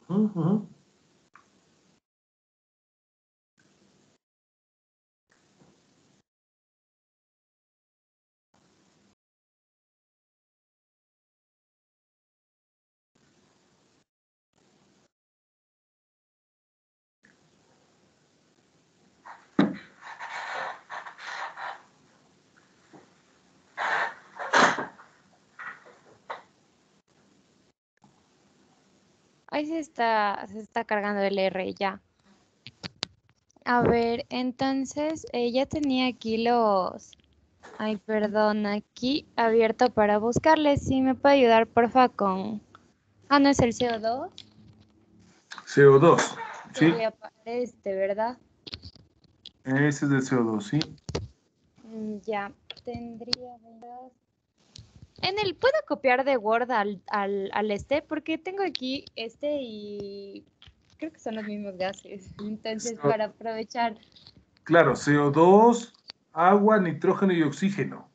Ahí se está cargando el R ya. A ver, entonces, ya tenía aquí los... Ay, perdón, aquí abierto para buscarles. Si me puede ayudar, porfa, con... Ah, ¿no es el CO2? CO2. Sí. Debería aparecer este, ¿verdad? Ese es del CO2, sí. Ya, tendría... ¿verdad? ¿Puedo copiar de Word al este? Porque tengo aquí este y creo que son los mismos gases. Entonces, para aprovechar... Claro, CO2, agua, nitrógeno y oxígeno.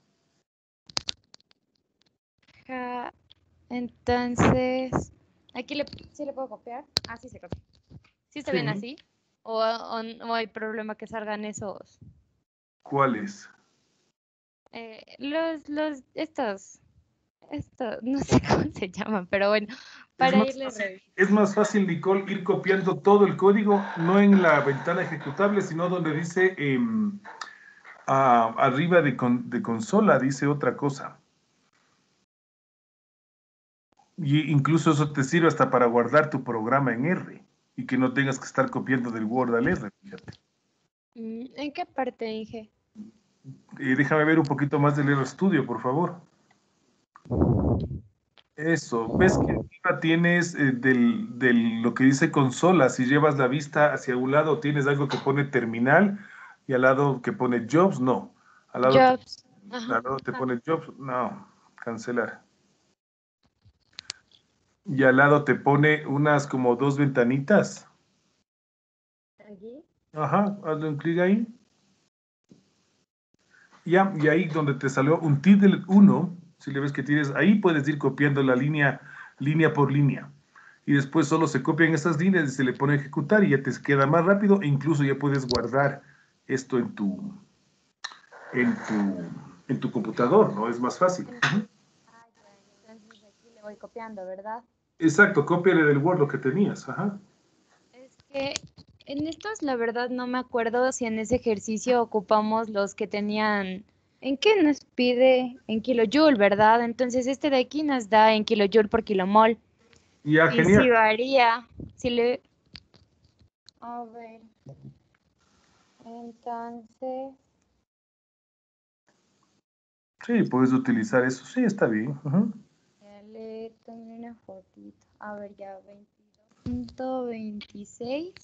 Entonces, aquí sí le puedo copiar. Ah, sí se copia. ¿Sí está bien así? ¿O no hay problema que salgan esos? ¿Cuáles? Estos, no sé cómo se llaman, pero bueno, para irles Es más fácil, Nicole, ir copiando todo el código, no en la ventana ejecutable, sino donde dice arriba de consola, dice otra cosa. Y incluso eso te sirve hasta para guardar tu programa en R y que no tengas que estar copiando del Word al R, fíjate. ¿En qué parte, Inge? Déjame ver un poquito más del R Studio, por favor. Eso, ves que arriba tienes lo que dice consola, si llevas la vista hacia un lado tienes algo que pone terminal y al lado que pone jobs, no. Jobs. Al lado te pone jobs, no, cancelar. Y al lado te pone unas como dos ventanitas. ¿Aquí? Ajá, hazle un clic ahí. Ya, y ahí donde te salió un Tidal 1, si le ves que tienes, ahí puedes ir copiando la línea por línea. Y después solo se copian esas líneas y se le pone a ejecutar y ya te queda más rápido e incluso ya puedes guardar esto en tu computador, ¿no? Es más fácil. Entonces aquí le voy copiando, ¿verdad? Exacto, cópiale del Word lo que tenías, ajá. Es que en estos, la verdad, no me acuerdo si en ese ejercicio ocupamos los que tenían... ¿En qué nos pide? En kilojoule, ¿verdad? Entonces este de aquí nos da en kilojoule por kilomol. Ya, Y si genial. varía, si le... A ver. Entonces... Sí, puedes utilizar eso, sí, está bien. Ajá. Ya le tomé una fotito. A ver, ya 22.26,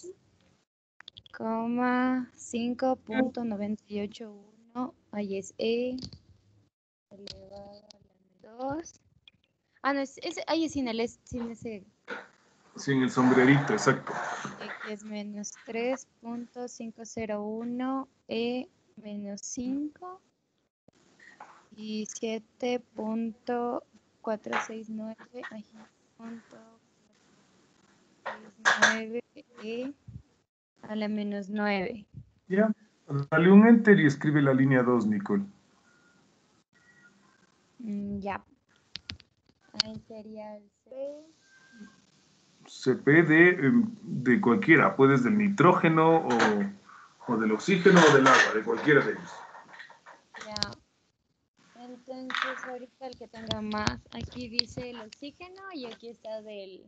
5.981. Ahí es E elevado a la 2. Ah, no, ahí es sin ese, Sin el sombrerito, exacto. que es menos 3.501 E menos 5 y 7.469. Ay, punto 469. 9e a la menos 9. Ya. Dale un enter y escribe la línea 2, Nicole. Ya. Ahí sería el CP de cualquiera, puedes del nitrógeno o del oxígeno o del agua, de cualquiera de ellos. Ya. Entonces, ahorita el que tenga más. Aquí dice el oxígeno y aquí está del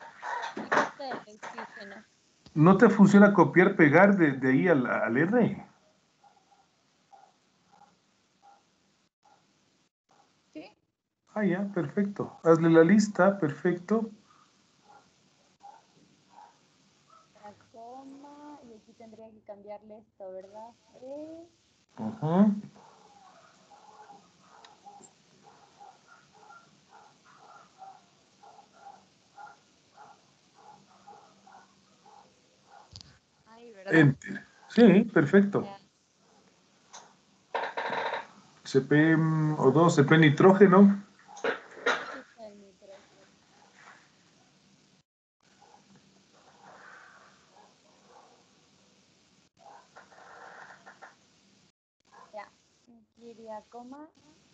oxígeno. ¿No te funciona copiar, pegar de ahí al R? ¿Sí? Ah, ya, perfecto. Hazle la lista, perfecto. La coma, y aquí tendría que cambiarle esto, ¿verdad? Ajá. Ahí, ¿verdad? Enter. Sí, perfecto. Ya. CP2, CP nitrógeno. Aquí está el nitrógeno. Ya. Aquí iría coma.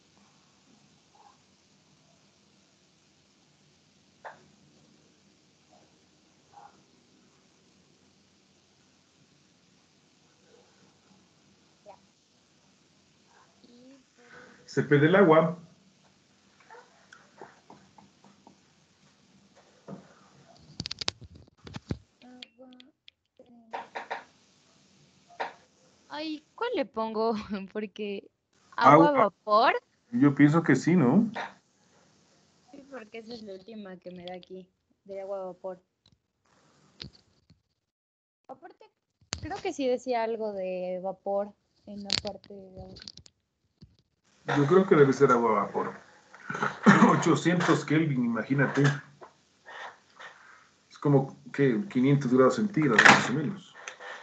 Ya. Y por el CP del agua. agua. Ay, ¿cuál le pongo? Porque agua, Agua. vapor. Yo pienso que sí, ¿no? Sí, porque esa es la última que me da aquí, de agua, vapor. Aparte, creo que sí decía algo de vapor en la parte de agua. Yo creo que debe ser agua vapor. 800 Kelvin, imagínate. Es como que 500 grados centígrados, más o menos.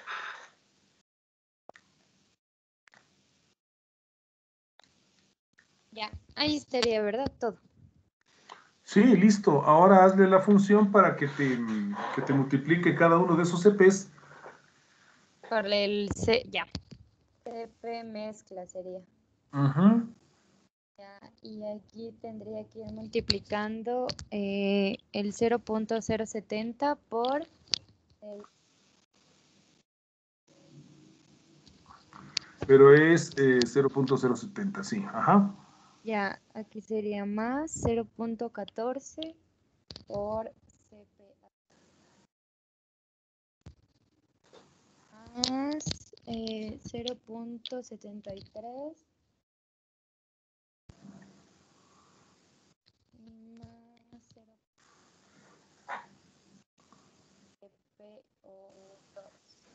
Ya, ahí estaría, ¿verdad? Todo. Sí, listo. Ahora hazle la función para que te multiplique cada uno de esos CPs. Por el C, ya. CP mezcla sería. Ajá. Ya, y aquí tendría que ir multiplicando el 0.070 por el... Pero es 0.070, sí. Ajá. Ya, aquí sería más 0.14 por CPA. Más 0.73 más 0 CPO2.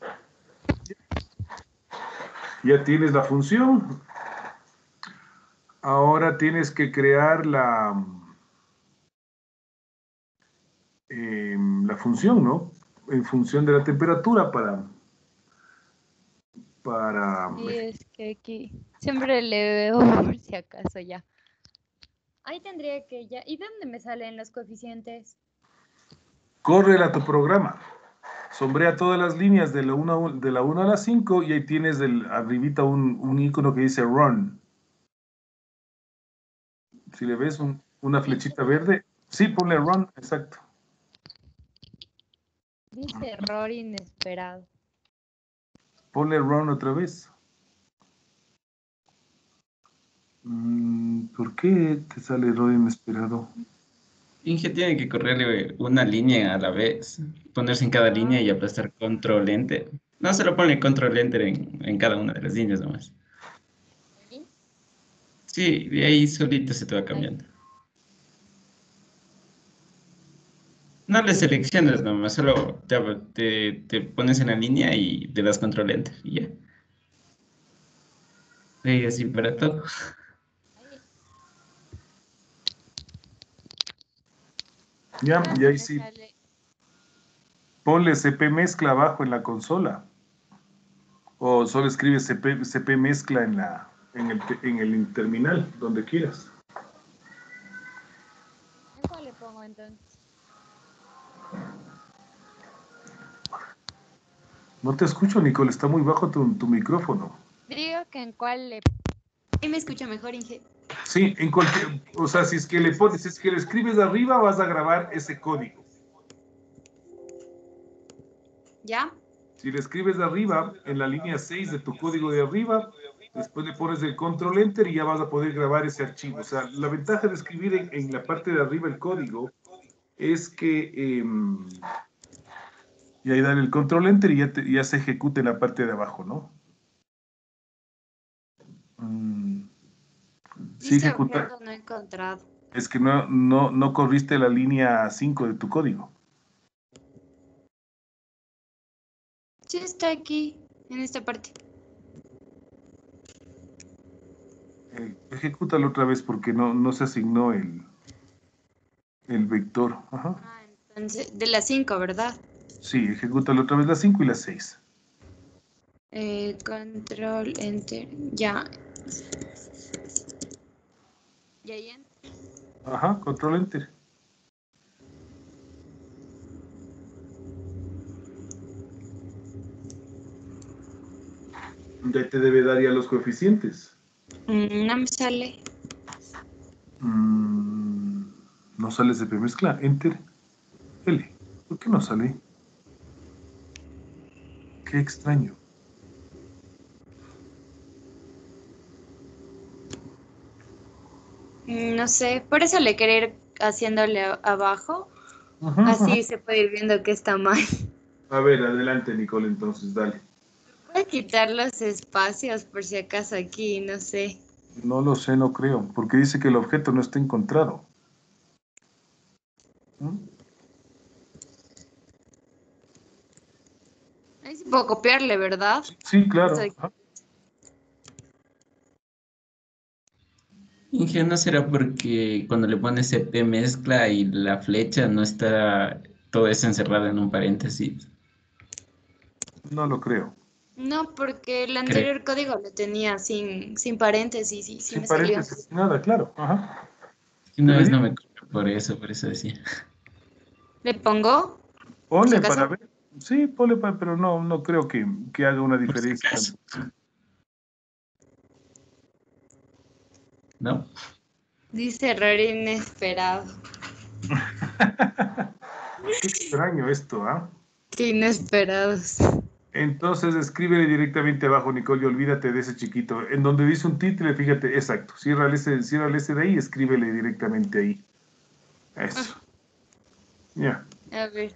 Ya tienes la función. Ahora tienes que crear la función, ¿no? En función de la temperatura para... Y es que aquí siempre le veo por si acaso ya. Ahí tendría que ya. ¿Y dónde me salen los coeficientes? Corre a tu programa. Sombrea todas las líneas de la 1 a la 5 y ahí tienes arribita un icono que dice Run. Si le ves una flechita verde, sí, ponle Run, exacto. Dice error inesperado. Ponle Run otra vez. ¿Por qué te sale error inesperado? Inge tiene que correrle una línea a la vez, ponerse en cada línea y aplastar control enter. No, solo ponle control enter en cada una de las líneas nomás. ¿Sí? Sí, de ahí solito se te va Ahí. cambiando. No le seleccionas nomás, solo te pones en la línea y le das control enter y ya. Y así para todo. Ahí. Ya, Ah, y sí ahí me sí. sale. Ponle CP mezcla abajo en la consola. O solo escribe CP mezcla en el terminal, donde quieras. ¿En cuál le pongo entonces? No te escucho, Nicole, está muy bajo tu micrófono. Digo que en cuál le... Ahí me escucha mejor, Inge. Sí, en cualquier, o sea, si es que le pones, si es que le escribes arriba, vas a grabar ese código. ¿Ya? Si le escribes arriba, en la línea 6 de tu código de arriba, después le pones el control enter y ya vas a poder grabar ese archivo. O sea, la ventaja de escribir en la parte de arriba el código es que, y ahí dale el control enter y ya se ejecute en la parte de abajo, ¿no? Sí, Dice ejecuta. objeto no encontrado. Es que no corriste la línea 5 de tu código. Sí, está aquí, en esta parte. Ejecútalo otra vez porque no se asignó el vector. Ajá. Ah, entonces, de las 5, ¿verdad? Sí, ejecútalo otra vez la 5 y la 6. Control, enter, ya. Y ahí enter. Ajá, control enter. Ya te debe dar ya los coeficientes. No me sale. No sale CP mezcla, enter, L. ¿Por qué no sale? Qué extraño. No sé, por eso le quería ir haciéndole abajo. Ajá, Así ajá. se puede ir viendo que está mal. A ver, adelante, Nicole, entonces, dale. Voy a quitar los espacios por si acaso aquí, no sé. No lo sé, no creo, porque dice que el objeto no está encontrado. ¿Mm? Ahí sí puedo copiarle, ¿verdad? Sí, claro. Estoy- Ajá. Inge, ¿no será porque cuando le pones CP mezcla y la flecha no está todo eso encerrado en un paréntesis? No lo creo. No, porque el Creo. anterior código lo tenía sin paréntesis y sí Sin me salió. paréntesis, nada, claro. Ajá. Una vez Debería. no me copió por eso decía. ¿Le pongo? Por si Ponle para acaso. ver. Sí, ponle para, pero no creo que haga una Por si diferencia. acaso. ¿No? Dice error inesperado. Qué extraño esto, ¿ah? Qué inesperados. Entonces escríbele directamente abajo, Nicole, y olvídate de ese chiquito. En donde dice un título, fíjate, exacto. Ciérrale ese de ahí, escríbele directamente ahí. Eso. Ya. A ver.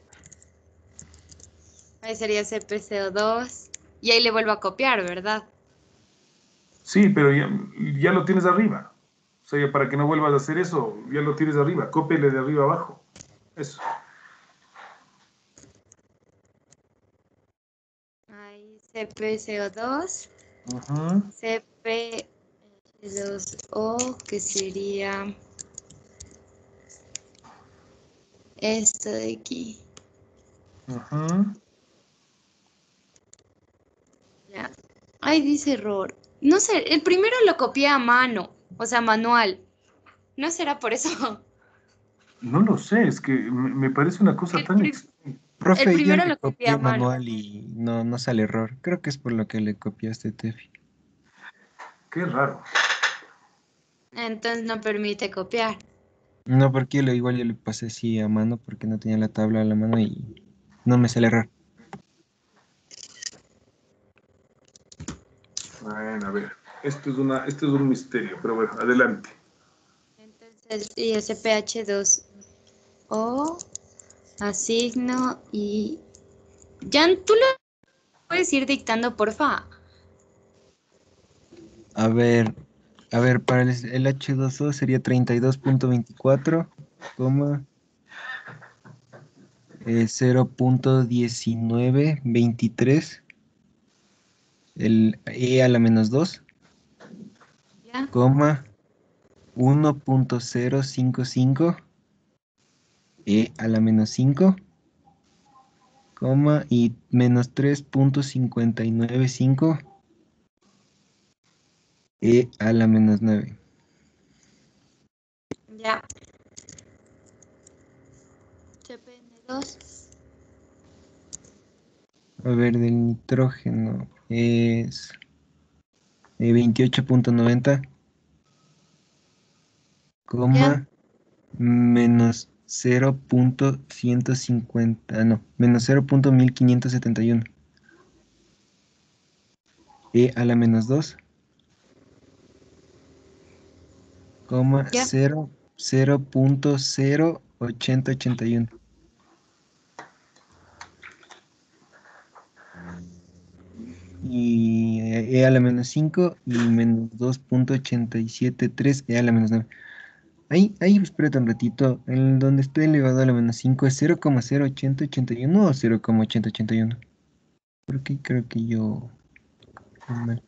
Ahí sería CPCO2. Y ahí le vuelvo a copiar, ¿verdad? Sí, pero ya lo tienes arriba. O sea, ya para que no vuelvas a hacer eso, ya lo tienes arriba. Cópiale de arriba abajo. Eso. Ahí CPCO2. Ajá. CP2O, que sería esto de aquí. Ajá. Ya. Ay, dice error. No sé, el primero lo copié a mano, o sea, manual. ¿No será por eso? No lo sé, es que me parece una cosa El, tan pri- extraña. el Profe, yo primero le lo copié a copié mano. manual y no sale error. Creo que es por lo que le copiaste, Tefi. Qué raro. Entonces no permite copiar. No, porque igual yo le pasé así a mano porque no tenía la tabla a la mano y no me sale error. Bueno, a ver. Esto es un misterio, pero bueno, adelante. Entonces, y SPH2O, asigno y... Jan, ¿tú lo puedes ir dictando, porfa? A ver, para el H2O sería 32.24, coma, 0.1923, el E a la menos 2, ¿Ya? coma, 1.055, E a la menos 5, coma, y menos 3.595, E a la menos 9. Ya. CPN2. A ver, del nitrógeno es 28.90, ¿Ya? menos 0.150, no, menos 0.1571. E a la menos 2, ¿Ya? 0.8081. Y E a la menos 5 y menos 2.873 E a la menos 9. Ahí, espérate un ratito. En donde está elevado a la menos 5 es 0,08081 o 0,8081. Porque creo que yo... mal.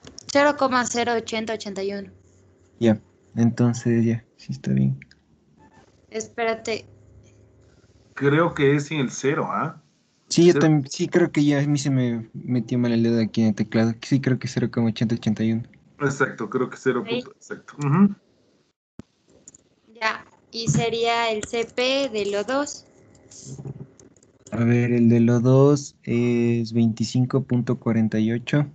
0,08081. Ya, entonces ya, sí está bien. Espérate. Creo que es sin el cero, ¿ah? Sí, yo Cero- también, sí creo que ya a mí se me metió mal el dedo aquí en el teclado. Sí creo que 0,8081. Exacto, creo que cero Ahí. punto, exacto. Ujú. Ya. Y sería el CP de los dos. A ver, el de los dos es 25.48,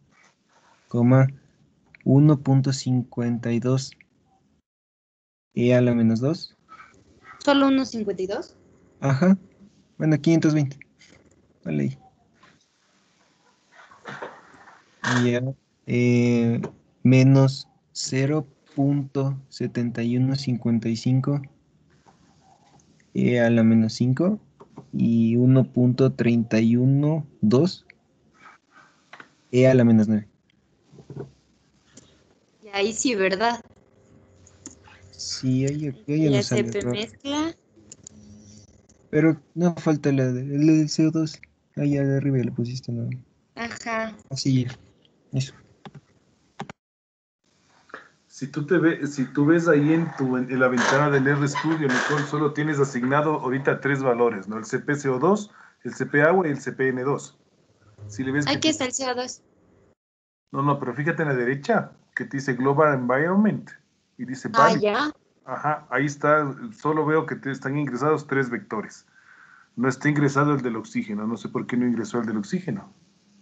1.52 E a la menos 2. Solo unos 52. Ajá, bueno, 520. Vale. Ya, eh, menos 0.7155 E a la menos 5 y 1.312 E a la menos 9. Y ahí sí, ¿verdad? Sí, ahí ya Sería no sale CP error. mezcla. Pero no falta el del CO2. Allá de arriba ya le pusiste, ¿no? Ajá. Así, eso. Si tú ves ahí en la ventana del RStudio, Nicole, solo tienes asignado ahorita tres valores, ¿no? El CpCO2, el CP agua y el CpN2. Si le ves que Aquí está el CO2. No, no, pero fíjate en la derecha, que te dice Global Environment y dice Ah, Value. ya. Ajá, ahí está, solo veo que te están ingresados tres vectores. No está ingresado el del oxígeno, no sé por qué no ingresó el del oxígeno.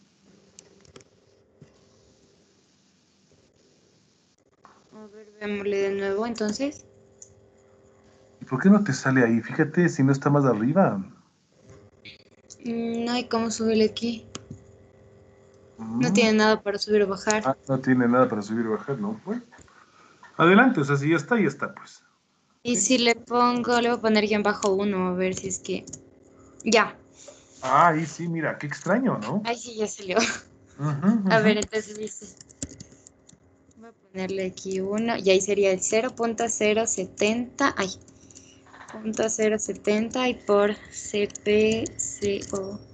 A ver, veámosle de nuevo entonces. ¿Y por qué no te sale ahí? Fíjate si no está más arriba. No hay cómo subirle aquí. No Mm. tiene nada para subir o bajar. Ah, no tiene nada para subir o bajar, ¿no? Pues, adelante, o sea, si ya está, pues. Y si le pongo, le voy a poner guión bajo 1, a ver si es que... Ya. Ah, ahí sí, mira, qué extraño, ¿no? Ahí sí ya salió. Ujú, A ver, ujú. entonces dice... Voy a ponerle aquí 1 y ahí sería el 0.070. Ay. 0.070 y por CpCO2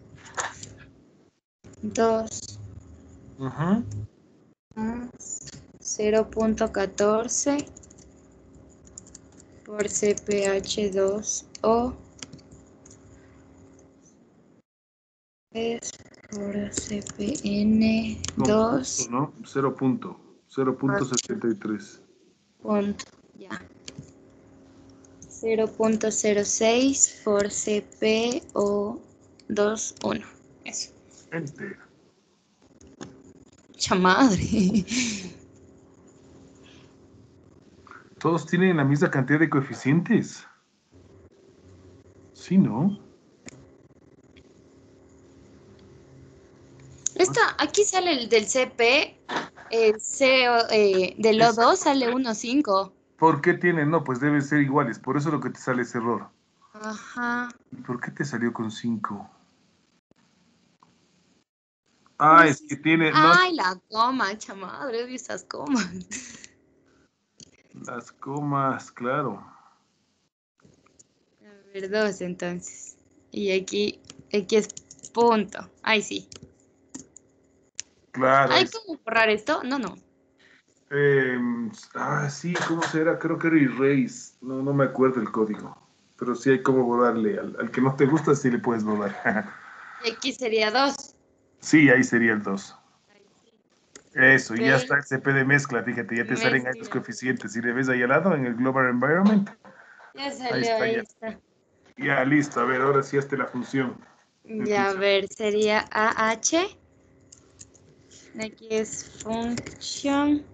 Ujú. más 0.14 por CpH2O es por Con punto, CpN2 ¿no? 0.73. punto, ya. 0.06 por CpO2,1. Eso. Enter. Mucha madre. Todos tienen la misma cantidad de coeficientes. Sí, ¿no? Aquí sale el del CP, el CO, del Es, O2 sale 1.5. ¿por qué tienen? No, pues deben ser iguales. Por eso es lo que te sale ese error. Ajá. ¿Y por qué te salió con 5? ¿Cómo Ah, es es que esto? tiene, no, Ay, la coma, chamadre, odio esas comas. las comas, claro. A ver, 2 entonces. Y aquí es punto. Ay, sí. Claro, ¿Hay cómo borrar esto? No, no. sí, ¿cómo será? Creo que era erase. No, no me acuerdo el código. Pero sí hay cómo borrarle. Al que no te gusta, sí le puedes borrar. Y aquí sería 2. Sí, ahí sería el 2. Eso, y ya está CP el CP de mezcla, fíjate, ya te salen ahí los mezcla. coeficientes. Si le ves ahí al lado, en el Global Environment, Ya ahí salió, está ahí ya. está. Ya, listo. A ver, ahora sí hazte la función. Ya, a ver, sería AH. Aquí es function.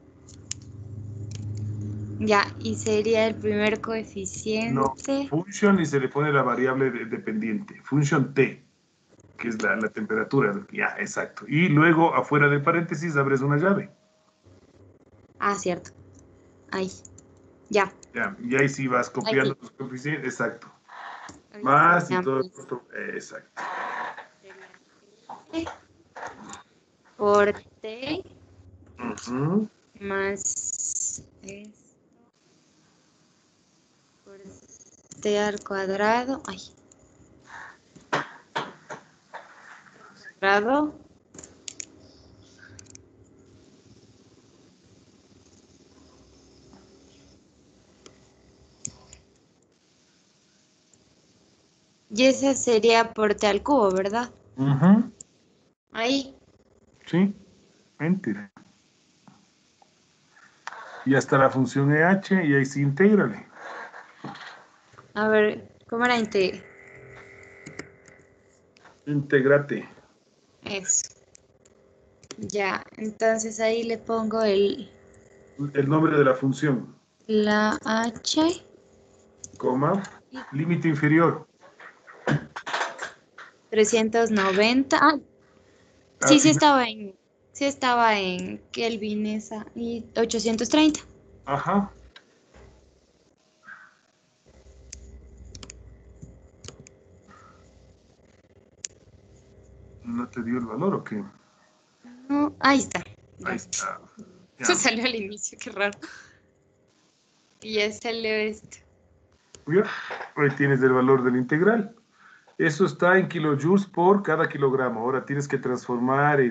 Ya, y sería el primer No, coeficiente. function y se le pone la variable dependiente. Function T, que es la temperatura. Ya, exacto. Y luego, afuera del paréntesis, abres una llave. Ah, cierto. Ahí. Ya. Ya, y ahí sí vas copiando Aquí. tus coeficientes. Exacto. Ahí Más y sería todo. más Exacto. T por T Ujú. más esto por T al cuadrado. Ay. Cuadrado. Y ese sería por T al cubo, ¿verdad? Ujú. Ahí. Sí. Enter. Y hasta la función EH y ahí sí intégrale. A ver, ¿cómo era Intégrate. Eso. Ya, entonces ahí le pongo el, El nombre de la función. la H, Coma. Límite inferior. 390. Ah, Ah, sí estaba en Kelvin esa, y 830. Ajá. ¿No te dio el valor o qué? No, ahí está. Ahí Ya. está. Se Ya. salió al inicio, qué raro. Y ya salió esto. Ya. Ahí tienes el valor del integral. Eso está en kilojoules por cada kilogramo. Ahora tienes que transformar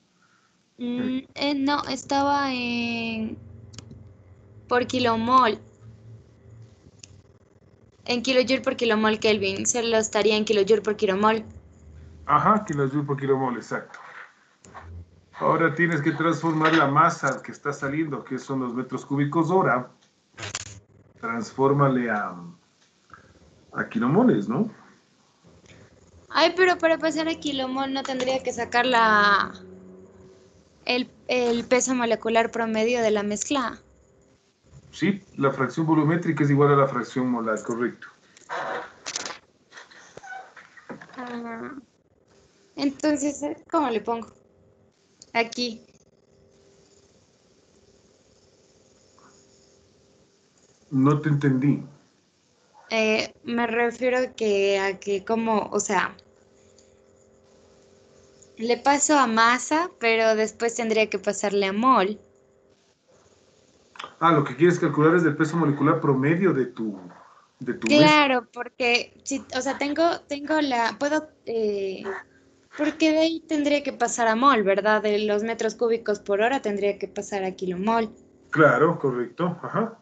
No, estaba en por kilomol. En kilojoule por kilomol Kelvin. Se lo estaría en kilojoule por kilomol. Ajá, kilojoules por kilomol, exacto. Ahora tienes que transformar la masa que está saliendo, que son los metros cúbicos hora, transfórmale a kilomoles, ¿no? Ay, pero para pasar a kilomol no tendría que sacar el peso molecular promedio de la mezcla. Sí, la fracción volumétrica es igual a la fracción molar, correcto. Ah, entonces, ¿cómo le pongo? Aquí. No te entendí. Me refiero a que como, o sea, le paso a masa, pero después tendría que pasarle a mol. Ah, lo que quieres calcular es el peso molecular promedio de tu mezcla. Claro, porque si, o sea, porque de ahí tendría que pasar a mol, ¿verdad? De los metros cúbicos por hora tendría que pasar a kilomol. Claro, correcto. Ajá.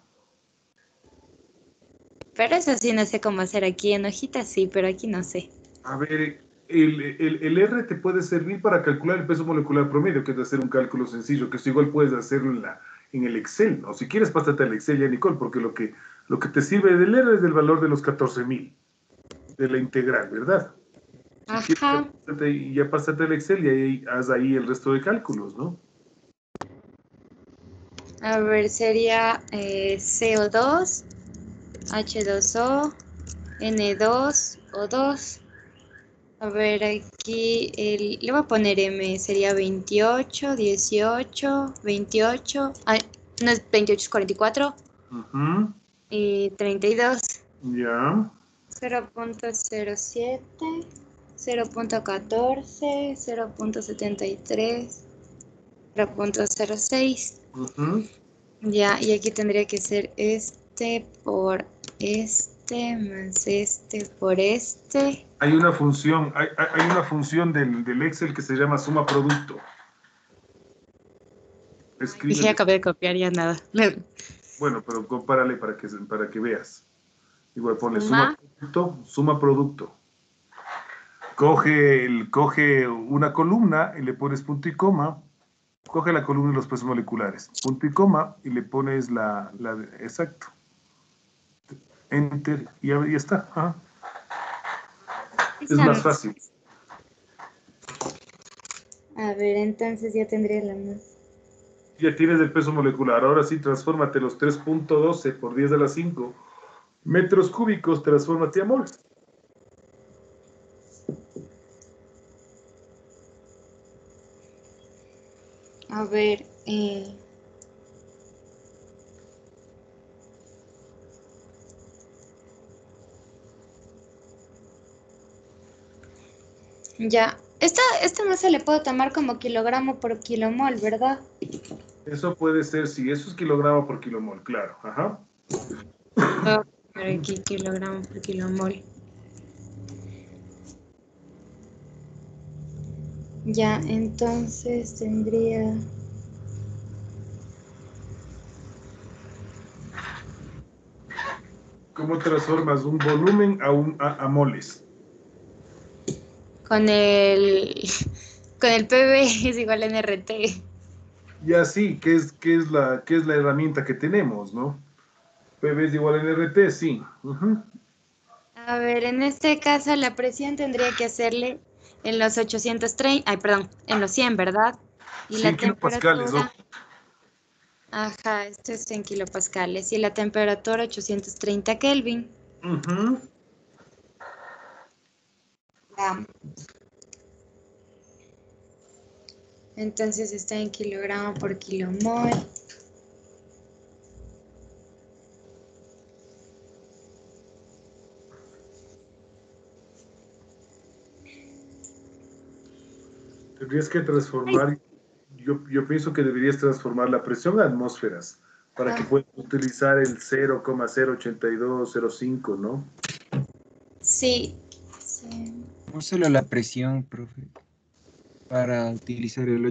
Pero eso sí no sé cómo hacer aquí en hojitas, sí, pero aquí no sé. A ver, el R te puede servir para calcular el peso molecular promedio, que es hacer un cálculo sencillo, que eso igual puedes hacerlo en el Excel. O si quieres, pásate al Excel ya, Nicole, porque lo que te sirve del R es el valor de los 14.000 de la integral, ¿verdad? Si quieres, Ajá. ya pásate al Excel y ahí haz ahí el resto de cálculos, ¿no? A ver, sería CO2, H2O, N2, O2. A ver, aquí le voy a poner M, sería 28, 18, 28, no es 28, es 44 Ujú. y 32. Ya. 0.07, 0.14, 0.73, 0.06. Ujú. Ya, y aquí tendría que ser este por este más este por este. Hay una función del Excel que se llama suma producto. Dije, Escríbele. acabé de copiar ya nada. Bueno, pero compárale para que veas. Igual pone Suma. suma producto. Coge una columna y le pones punto y coma. Coge la columna y los pesos moleculares. Punto y coma y le pones exacto. Enter y ya está. Ajá. Es más fácil. A ver, entonces ya tendría la más. Ya tienes el peso molecular. Ahora sí, transfórmate los 3.12 por 10 a la 5 metros cúbicos, transfórmate a mol. A ver, ya. Esta no se le puede tomar como kilogramo por kilomol, ¿verdad? Eso puede ser, sí, eso es kilogramo por kilomol, claro. Ajá. A ver aquí, kilogramo por kilomol. Ya, entonces tendría... ¿Cómo transformas un volumen a moles? Con el PV es igual a NRT. Y así, ¿qué es la herramienta que tenemos, no? PV es igual a NRT, sí. Ujú. A ver, en este caso la presión tendría que hacerle en los 830, ay, perdón, en los 100, ¿verdad? Y 100 la kilopascales, ¿no? temperatura, ajá, esto es en kilopascales, y la temperatura 830 Kelvin. Ujú. Ya. Entonces está en kilogramo por kilomol. Tendrías que transformar, yo pienso que deberías transformar la presión a atmósferas para que puedas utilizar el 0,08205, ¿no? Sí. Sí. No solo la presión, profe, para utilizar el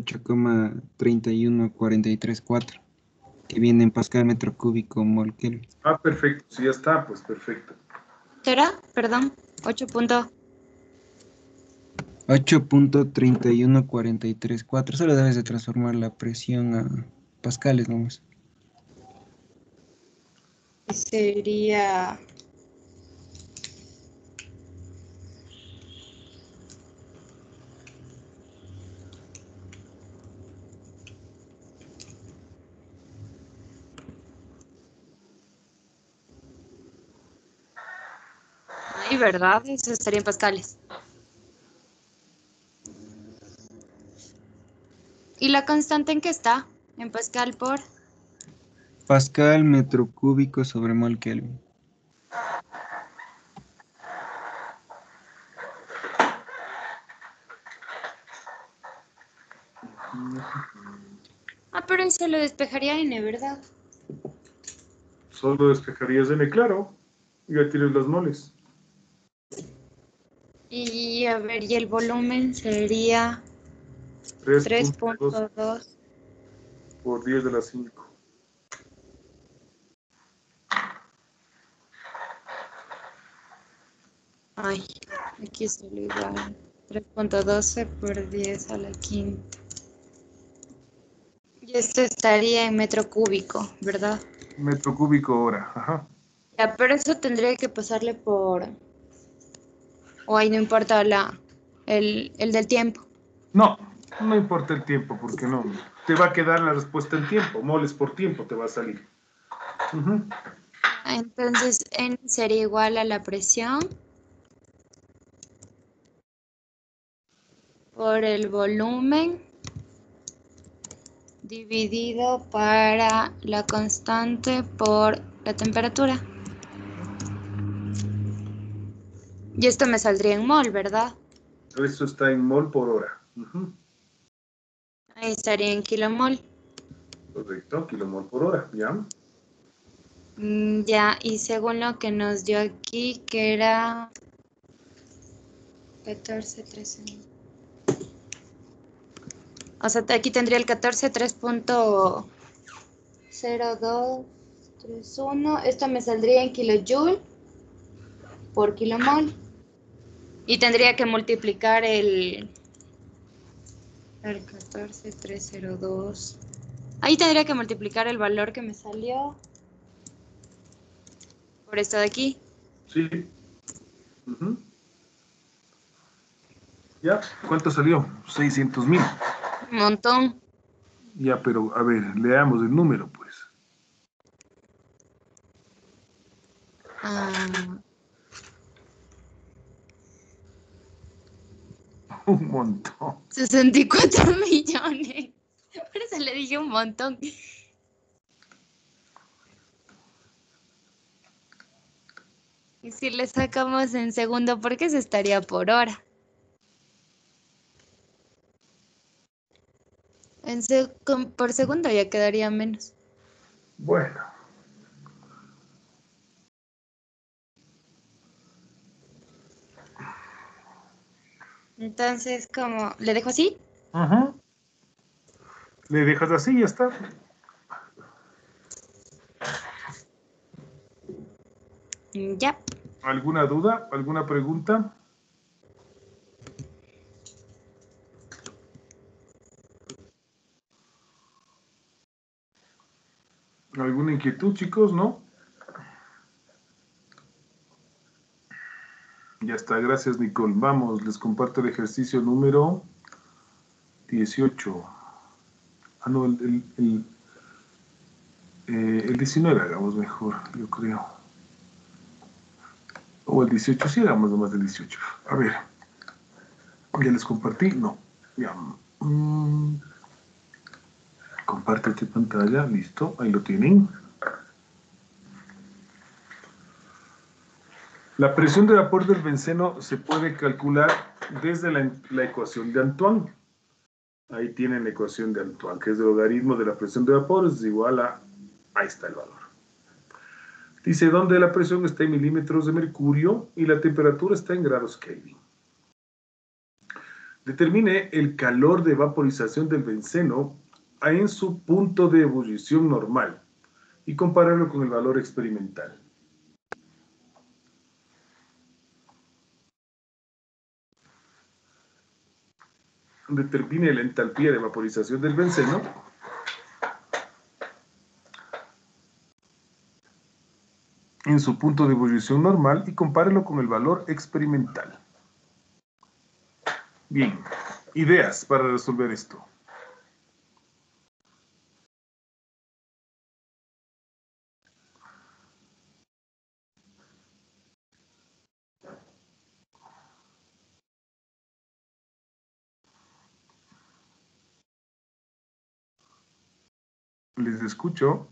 8,31434, que viene en pascal metro cúbico mol Kelvin. Ah, perfecto, sí, ya está, pues perfecto. ¿Qué era? Perdón, 8 punto. 8,31434. Solo debes de transformar la presión a pascales nomás. Sería... Ay, ¿verdad? Eso estaría en pascales. ¿Y la constante en qué está? En pascal por... Pascal metro cúbico sobre mol Kelvin. Ah, pero él se lo despejaría N, ¿verdad? Solo despejarías N, claro. Ya tienes las moles. Y a ver, y el volumen sería 3.2 3.2. por 10 a la 5. Ay, aquí solo igual. 3.12 por 10 a la quinta. Y esto estaría en metro cúbico, ¿verdad? Metro cúbico hora, ajá. Ya, pero eso tendría que pasarle por... O ahí no importa el del tiempo. No, no importa el tiempo, porque no. Te va a quedar la respuesta en tiempo. Moles por tiempo te va a salir. Ujú. Entonces, N sería igual a la presión por el volumen dividido para la constante por la temperatura. Y esto me saldría en mol, ¿verdad? Eso está en mol por hora. Ujú. Ahí estaría en kilomol. Correcto, kilomol por hora, ¿ya? Ya, y según lo que nos dio aquí, que era 14, 13. O sea, aquí tendría el 14, 3.0231. Esto me saldría en kilojoule por kilomol. Y tendría que multiplicar el 14302. Ahí tendría que multiplicar el valor que me salió por esto de aquí. Sí. Ujú. ¿Ya? ¿Cuánto salió? 600.000. Un montón. Ya, pero a ver, leamos el número, pues. Ah, Un montón. 64 millones. Por eso le dije un montón. Y si le sacamos en segundo, ¿por qué se estaría por hora? Por segundo ya quedaría menos. Bueno, Entonces, ¿cómo? ¿Le dejo así? ajá. Le dejas así y ya está. Ya. ¿Alguna duda? ¿Alguna pregunta? ¿Alguna inquietud, chicos? ¿No? Ya está, gracias, Nicole. Vamos, les comparto el ejercicio número 18. Ah, no, el 19 hagamos mejor, yo creo. O el 18, sí, hagamos nomás el 18. A ver, ya les compartí, no. Ya. Compártete pantalla, listo, ahí lo tienen. La presión de vapor del benceno se puede calcular desde la ecuación de Antoine. Ahí tienen la ecuación de Antoine, que es el logaritmo de la presión de vapor, es igual a, ahí está el valor. Dice, donde la presión está en milímetros de mercurio y la temperatura está en grados Kelvin. Determine el calor de vaporización del benceno en su punto de ebullición normal y compáralo con el valor experimental. Determine la entalpía de vaporización del benceno en su punto de ebullición normal y compárelo con el valor experimental. Bien, ideas para resolver esto. Les escucho.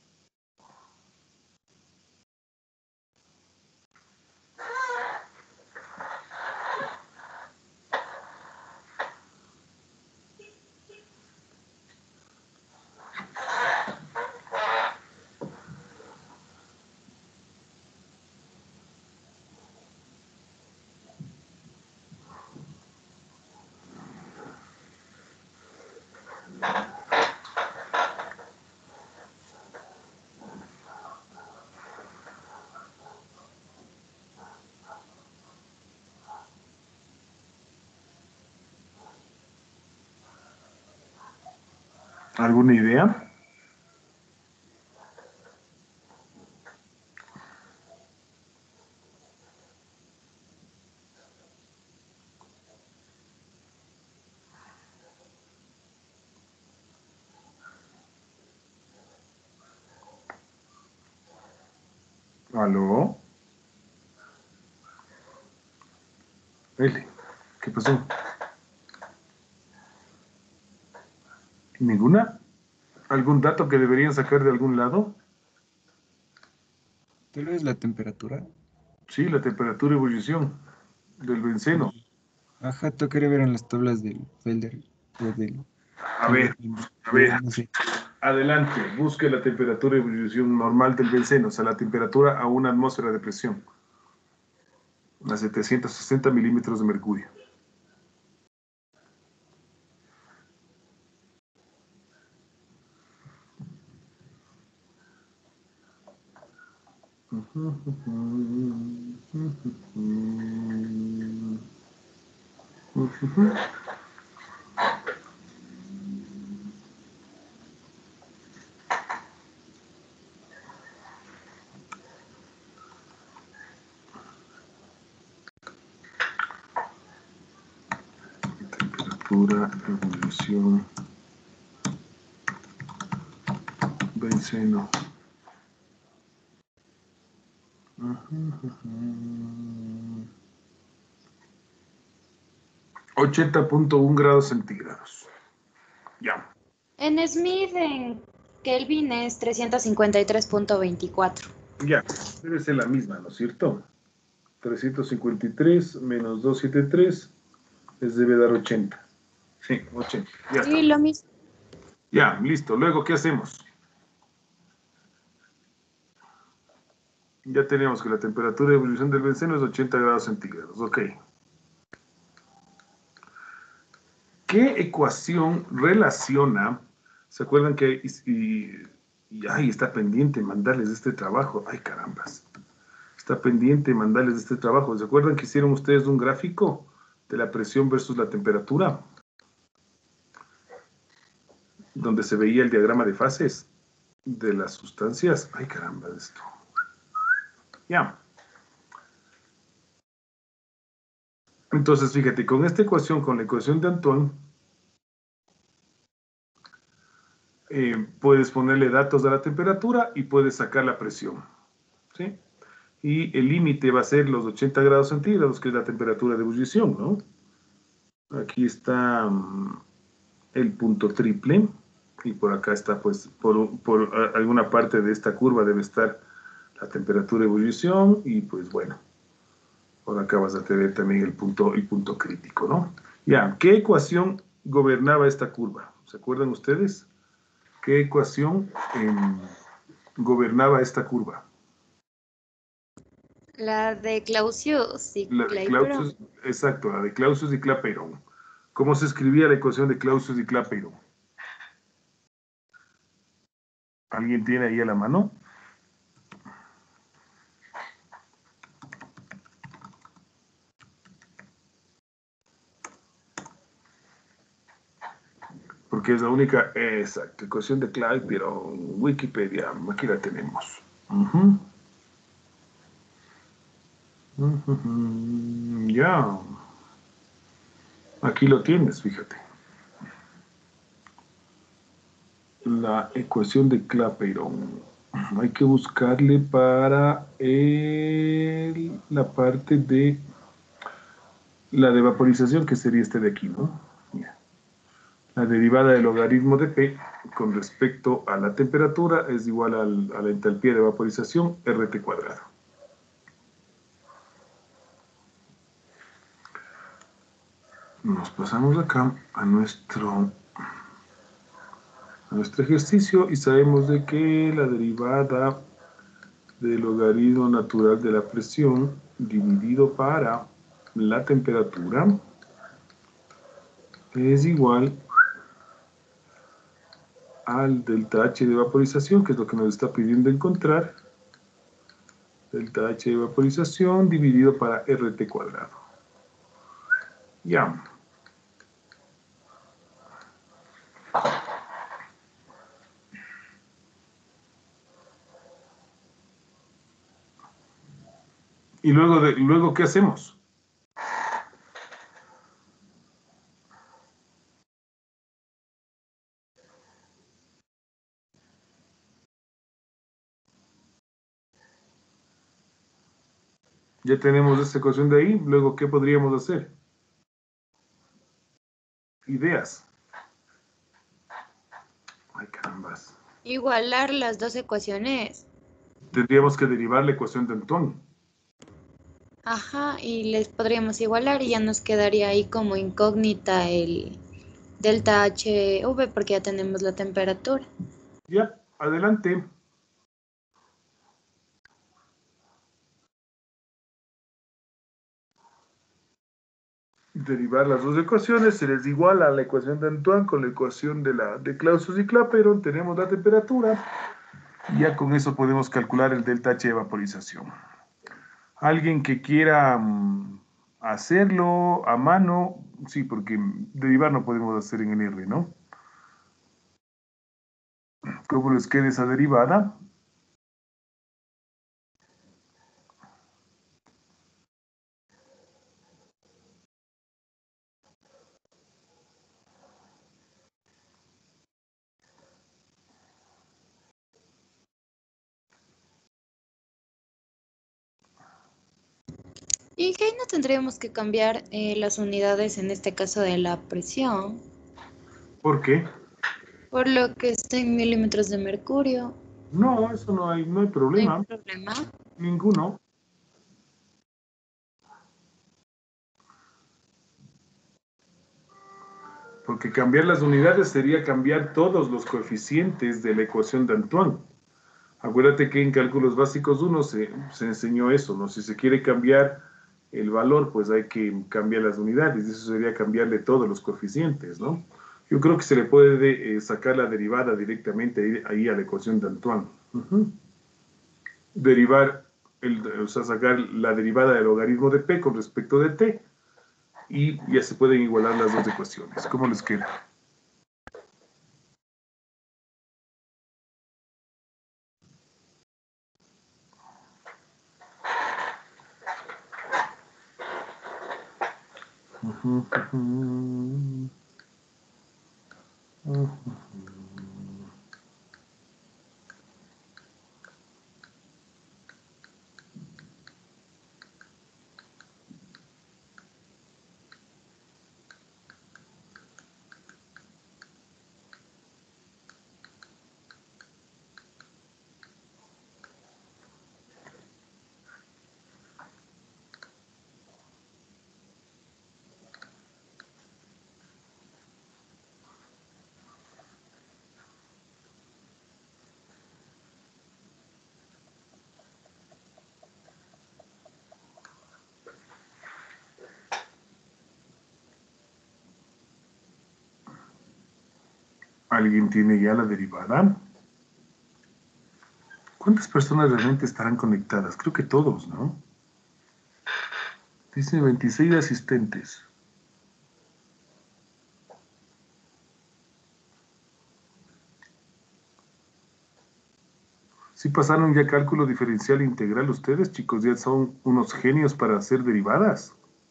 ¿Alguna idea? ¿Aló? L, ¿qué pasó? ¿Ninguna? ¿Algún dato que deberían sacar de algún lado? Tal vez la temperatura. Sí, la temperatura de ebullición del benceno. Ajá, tocaría ver en las tablas del Felder o del A ver, no sé. adelante, busque la temperatura de ebullición normal del benceno, o sea, la temperatura a una atmósfera de presión, a 760 milímetros de mercurio. temperatura, ebullición, benceno. 80.1 grados centígrados. Ya. En Smith, en Kelvin es 353.24. Ya, debe ser la misma, ¿no es cierto? 353 menos 273 les debe dar 80. Sí, 80. Ya está. Sí, lo mismo. Ya, listo. Luego, ¿qué hacemos? Ya tenemos que la temperatura de ebullición del benceno es 80 grados centígrados. Ok. ¿Qué ecuación relaciona? ¿Se acuerdan que ay, está pendiente mandarles este trabajo? Ay, carambas. Está pendiente mandarles este trabajo. ¿Se acuerdan que hicieron ustedes un gráfico de la presión versus la temperatura? Donde se veía el diagrama de fases de las sustancias. Ay, caramba, esto. Ya. Entonces, fíjate, con esta ecuación, con la ecuación de Antoine, puedes ponerle datos a la temperatura y puedes sacar la presión. ¿Sí? Y el límite va a ser los 80 grados centígrados, que es la temperatura de ebullición, ¿no? Aquí está el punto triple, y por acá está, pues, por alguna parte de esta curva debe estar la temperatura de ebullición, y pues bueno, por acá vas a tener también el punto crítico, ¿no? Ya, ¿qué ecuación gobernaba esta curva? ¿Se acuerdan ustedes? ¿Qué ecuación gobernaba esta curva? La de Clausius y La de Clapeyron. Clausius, exacto, la de Clausius y Clapeyron. ¿Cómo se escribía la ecuación de Clausius y Clapeyron? ¿Alguien tiene ahí a la mano? Porque es la única, exacto, ecuación de Clapeyron, Wikipedia, aquí la tenemos. Ya, aquí lo tienes, fíjate. La ecuación de Clapeyron. Hay que buscarle para la parte de la de vaporización, que sería este de aquí, ¿no? Ya. La derivada del logaritmo de P con respecto a la temperatura es igual a la entalpía de vaporización, RT cuadrado. Nos pasamos acá a nuestro ejercicio y sabemos de que la derivada del logaritmo natural de la presión dividido para la temperatura es igual al delta H de vaporización, que es lo que nos está pidiendo encontrar. Delta H de vaporización dividido para RT cuadrado. Ya. Y luego ¿qué hacemos? Ya tenemos esta ecuación de ahí, luego ¿qué podríamos hacer? Ideas. Ay, carambas. Igualar las dos ecuaciones. Tendríamos que derivar la ecuación de Antoine. Ajá, y les podríamos igualar y ya nos quedaría ahí como incógnita el delta HV porque ya tenemos la temperatura. Ya, adelante. Derivar las dos ecuaciones, se les iguala a la ecuación de Antoine con la ecuación de Clausius y Clapeyron, tenemos la temperatura, y ya con eso podemos calcular el delta H de vaporización. Alguien que quiera hacerlo a mano, sí, porque derivar no podemos hacer en el R, ¿no? ¿Cómo les queda esa derivada? Y que ahí no tendríamos que cambiar las unidades, en este caso de la presión, ¿Por qué? por lo que está en milímetros de mercurio. No, eso no hay ¿No hay problema. problema? Ninguno. Porque cambiar las unidades sería cambiar todos los coeficientes de la ecuación de Antoine. Acuérdate que en cálculos básicos 1 se enseñó eso, ¿no? Si se quiere cambiar el valor, pues hay que cambiar las unidades. Eso sería cambiarle todos los coeficientes, ¿no? Yo creo que se le puede sacar la derivada directamente ahí a la ecuación de Antoine. Derivar, o sea, sacar la derivada del logaritmo de p con respecto de t. Y ya se pueden igualar las dos ecuaciones. ¿Cómo les queda? ¿Alguien tiene ya la derivada? ¿Cuántas personas realmente estarán conectadas? Creo que todos, ¿no? Dice 26 asistentes. ¿Sí pasaron ya cálculo diferencial e integral ustedes, chicos? ¿Ya son unos genios para hacer derivadas?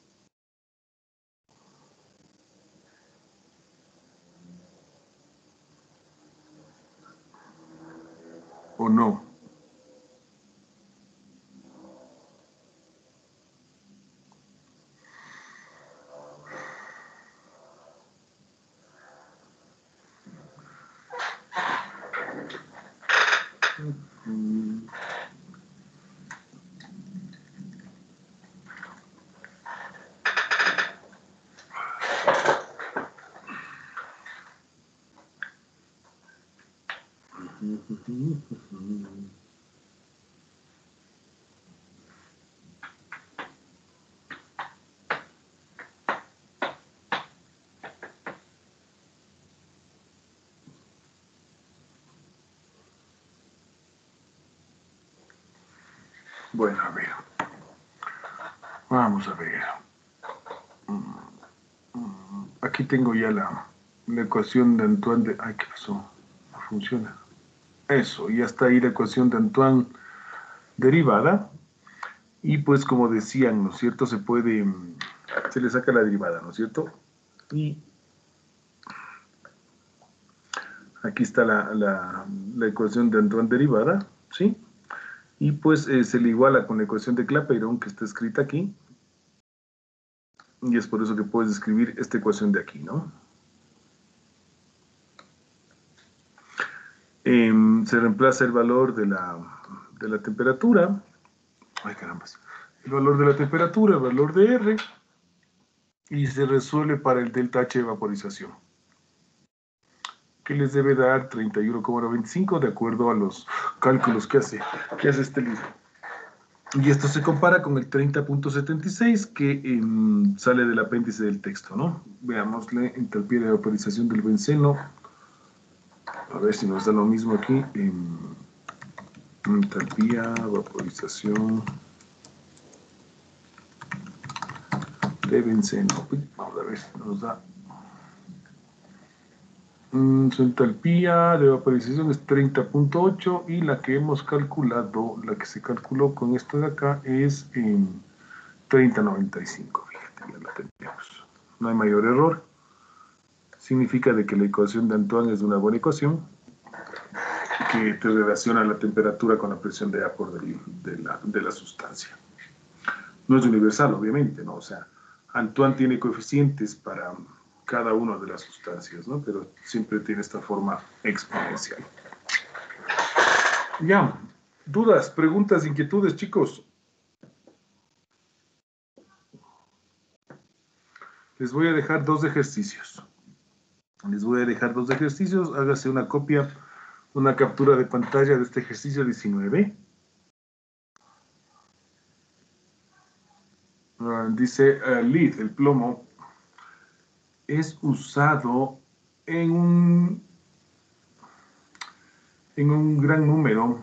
¿O no? Bueno, a ver. Vamos a ver. Aquí tengo ya la ecuación de Antoine de... Ay, ¿qué pasó? No funciona. Eso, ya está ahí la ecuación de Antoine derivada. Y pues como decían, ¿no es cierto? Se le saca la derivada, ¿no es cierto? Y aquí está la ecuación de Antoine derivada, ¿sí? Y pues se le iguala con la ecuación de Clapeyron que está escrita aquí. Y es por eso que puedes escribir esta ecuación de aquí, ¿no? Se reemplaza el valor de la temperatura. Ay, carambas. El valor de la temperatura, el valor de R. Y se resuelve para el delta H de vaporización, que les debe dar 31,95 de acuerdo a los cálculos que hace este libro. Y esto se compara con el 30.76 que sale del apéndice del texto, ¿no? Veámosle entalpía de vaporización del benceno. A ver si nos da lo mismo aquí. Entalpía, vaporización de benceno. Vamos a ver si nos da. Su entalpía de vaporización es 30.8 y la que hemos calculado, la que se calculó con esto de acá es 30.95. Fíjate, ya la tenemos. No hay mayor error. Significa de que la ecuación de Antoine es una buena ecuación que te relaciona la temperatura con la presión de vapor de la sustancia. No es universal, obviamente, ¿no? O sea, Antoine tiene coeficientes para cada una de las sustancias, ¿no? Pero siempre tiene esta forma exponencial. Ya, dudas, preguntas, inquietudes, chicos. Les voy a dejar dos ejercicios. Hágase una copia, una captura de pantalla de este ejercicio 19. Dice, lead, el plomo, es usado en un gran número,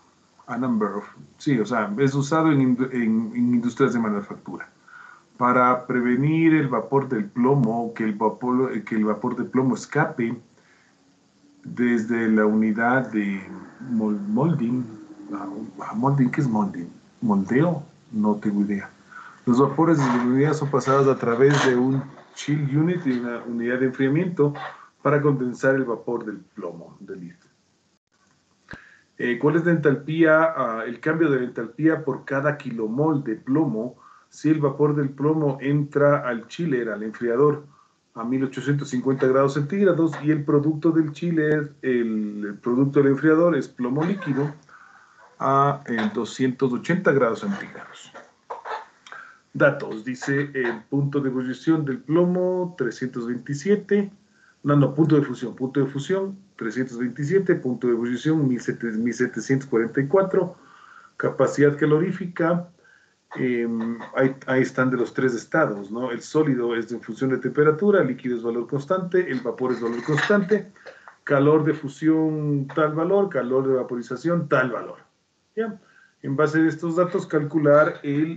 o sea, es usado en industrias de manufactura para prevenir el vapor del plomo, que el vapor del plomo escape desde la unidad de molding. Molding, ¿qué es molding? ¿Moldeo? No tengo idea. Los vapores de la unidad son pasados a través de un chill unit y una unidad de enfriamiento para condensar el vapor del plomo, del litio. ¿Cuál es la entalpía? El cambio de la entalpía por cada kilomol de plomo si el vapor del plomo entra al chiller, al enfriador, a 1850 grados centígrados y el producto del chiller, el producto del enfriador es plomo líquido a 280 grados centígrados. Datos, dice el punto de ebullición del plomo 327, punto de fusión 327, punto de ebullición 1744, capacidad calorífica, ahí están de los tres estados, ¿no? El sólido es en función de temperatura, el líquido es valor constante, el vapor es valor constante, calor de fusión tal valor, calor de vaporización tal valor. ¿Ya? En base a estos datos calcular el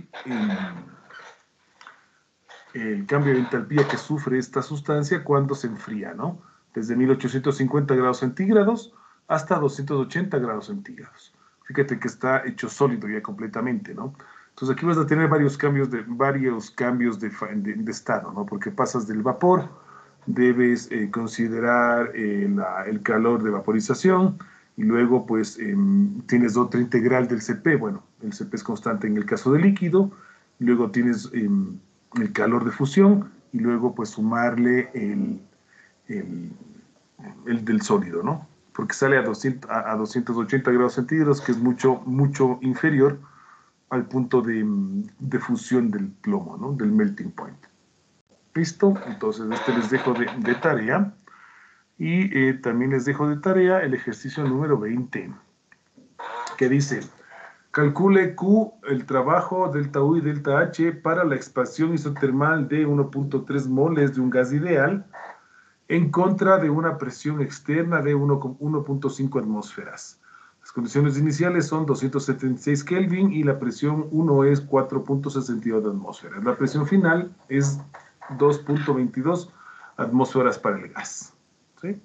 cambio de entalpía que sufre esta sustancia cuando se enfría, ¿no? Desde 1850 grados centígrados hasta 280 grados centígrados. Fíjate que está hecho sólido ya completamente, ¿no? Entonces aquí vas a tener varios cambios de estado, ¿no? Porque pasas del vapor, debes considerar el calor de vaporización y luego pues tienes otra integral del CP. Bueno, el CP es constante en el caso del líquido, luego tienes el calor de fusión y luego pues sumarle el del sólido, ¿no? Porque sale a 280 grados centígrados, que es mucho, mucho inferior al punto de fusión del plomo, ¿no? Del melting point. ¿Listo? Entonces, les dejo de tarea. Y también les dejo de tarea el ejercicio número 20, que dice, calcule Q, el trabajo delta U y delta H para la expansión isotermal de 1.3 moles de un gas ideal en contra de una presión externa de 1.5 atmósferas. Las condiciones iniciales son 276 Kelvin y la presión 1 es 4.62 atmósferas. La presión final es 2.22 atmósferas para el gas. ¿Sí?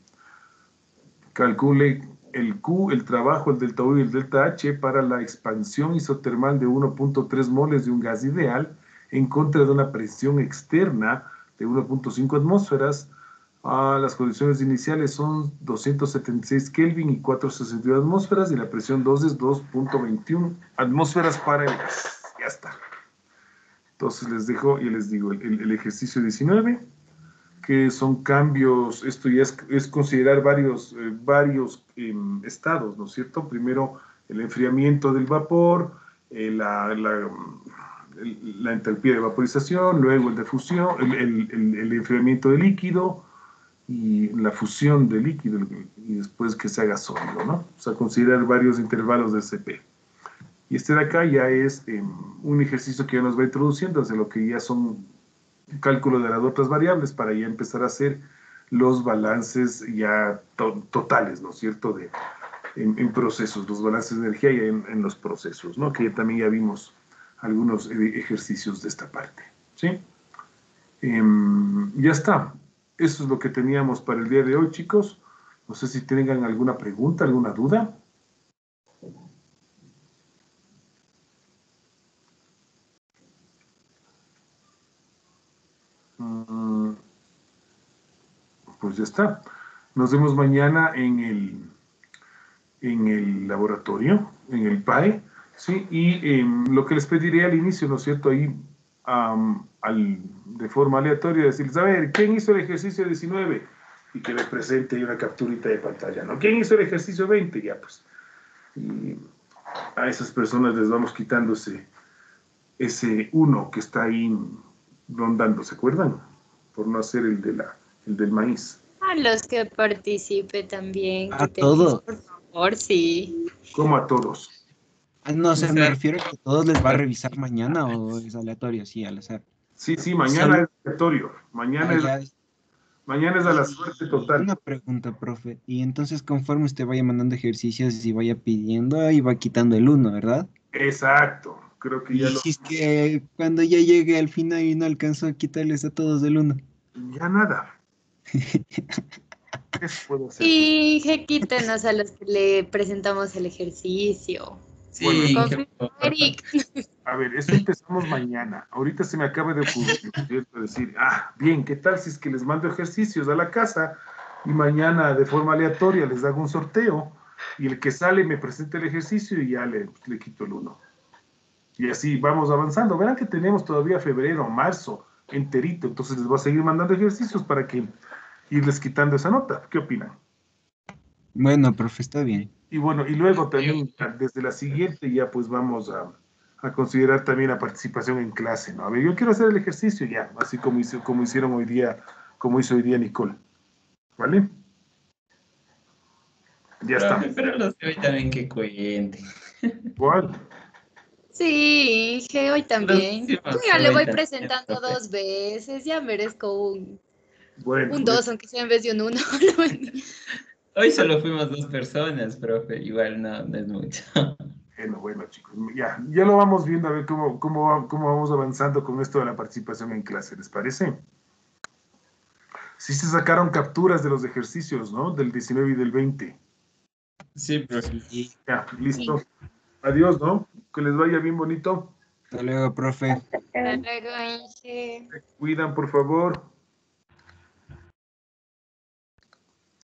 Calcule el Q, el trabajo, el delta U y el delta H para la expansión isotermal de 1.3 moles de un gas ideal en contra de una presión externa de 1.5 atmósferas. Las condiciones iniciales son 276 Kelvin y 462 atmósferas y la presión 2 es 2.21 atmósferas para el gas. Ya está. Entonces les dejo y les digo el ejercicio 19, que son cambios, esto ya es considerar varios estados, ¿no es cierto? Primero el enfriamiento del vapor, la entalpía de vaporización, luego el de fusión, el enfriamiento del líquido, y la fusión del líquido y después que se haga sólido, ¿no? O sea, considerar varios intervalos de CP. Y este de acá ya es un ejercicio que ya nos va introduciendo hacia lo que ya son cálculos de las otras variables para ya empezar a hacer los balances ya totales, ¿no es cierto? En procesos, los balances de energía ya en los procesos, ¿no? Que también ya vimos algunos ejercicios de esta parte, ¿sí? Ya está. Eso es lo que teníamos para el día de hoy, chicos. No sé si tengan alguna pregunta, alguna duda. Pues ya está. Nos vemos mañana en el laboratorio, en el PAE. Sí, y lo que les pediré al inicio, ¿no es cierto? Ahí, de forma aleatoria, decirles, a ver, ¿quién hizo el ejercicio 19? Y que me presente ahí una capturita de pantalla, ¿no? ¿Quién hizo el ejercicio 20? Ya, pues. Y a esas personas les vamos quitando ese 1 que está ahí rondando, ¿se acuerdan? Por no hacer el del maíz. A los que participe también, A quítenles, todos. por favor, sí. Como a todos. No, o sea, me sea, refiero a que todos les va a revisar mañana o es aleatorio, sí, al azar. Sí, mañana Solo- es aleatorio. Ah, ya. Mañana es a la suerte total. Una pregunta, profe. Y entonces, conforme usted vaya mandando ejercicios y vaya pidiendo, ahí va quitando el uno, ¿verdad? Exacto. Creo que Y si es que cuando ya llegue al final y no alcanzó a quitarles a todos el uno. ya nada. Eso puedo hacer. Y que quítenos a los que le presentamos el ejercicio. Bueno, sí, Confirma, Eric. a ver, eso empezamos mañana. Ahorita se me acaba de ocurrir, ¿cierto? Decir, bien, ¿qué tal si es que les mando ejercicios a la casa y mañana de forma aleatoria les hago un sorteo y el que sale me presenta el ejercicio y ya le quito el 1? Y así vamos avanzando. Verán que tenemos todavía febrero, marzo enterito, entonces les voy a seguir mandando ejercicios para que irles quitando esa nota. ¿Qué opinan? Bueno, profe, está bien. Y bueno, y luego también desde la siguiente ya pues vamos a considerar también la participación en clase, ¿no? A ver, yo quiero hacer el ejercicio ya, así como hicieron hoy día, como hizo hoy día Nicole, ¿vale? Ya está. profe, pero los de hoy también que cuente. ¿Cuál? Sí, que hoy también. Sí, Yo ya le hoy voy también, presentando profe. 2 veces, ya merezco Bueno, un 2, aunque sea en vez de un 1. Hoy solo fuimos 2 personas, profe. Igual no es mucho. bueno, chicos, ya lo vamos viendo a ver cómo vamos avanzando con esto de la participación en clase, ¿les parece? Sí se sacaron capturas de los ejercicios, ¿no? Del 19 y del 20. Sí, profe. Sí. Ya, listo. Adiós, ¿no? Que les vaya bien bonito. Hasta luego, profe. Hasta luego, Inge. Cuidan, por favor.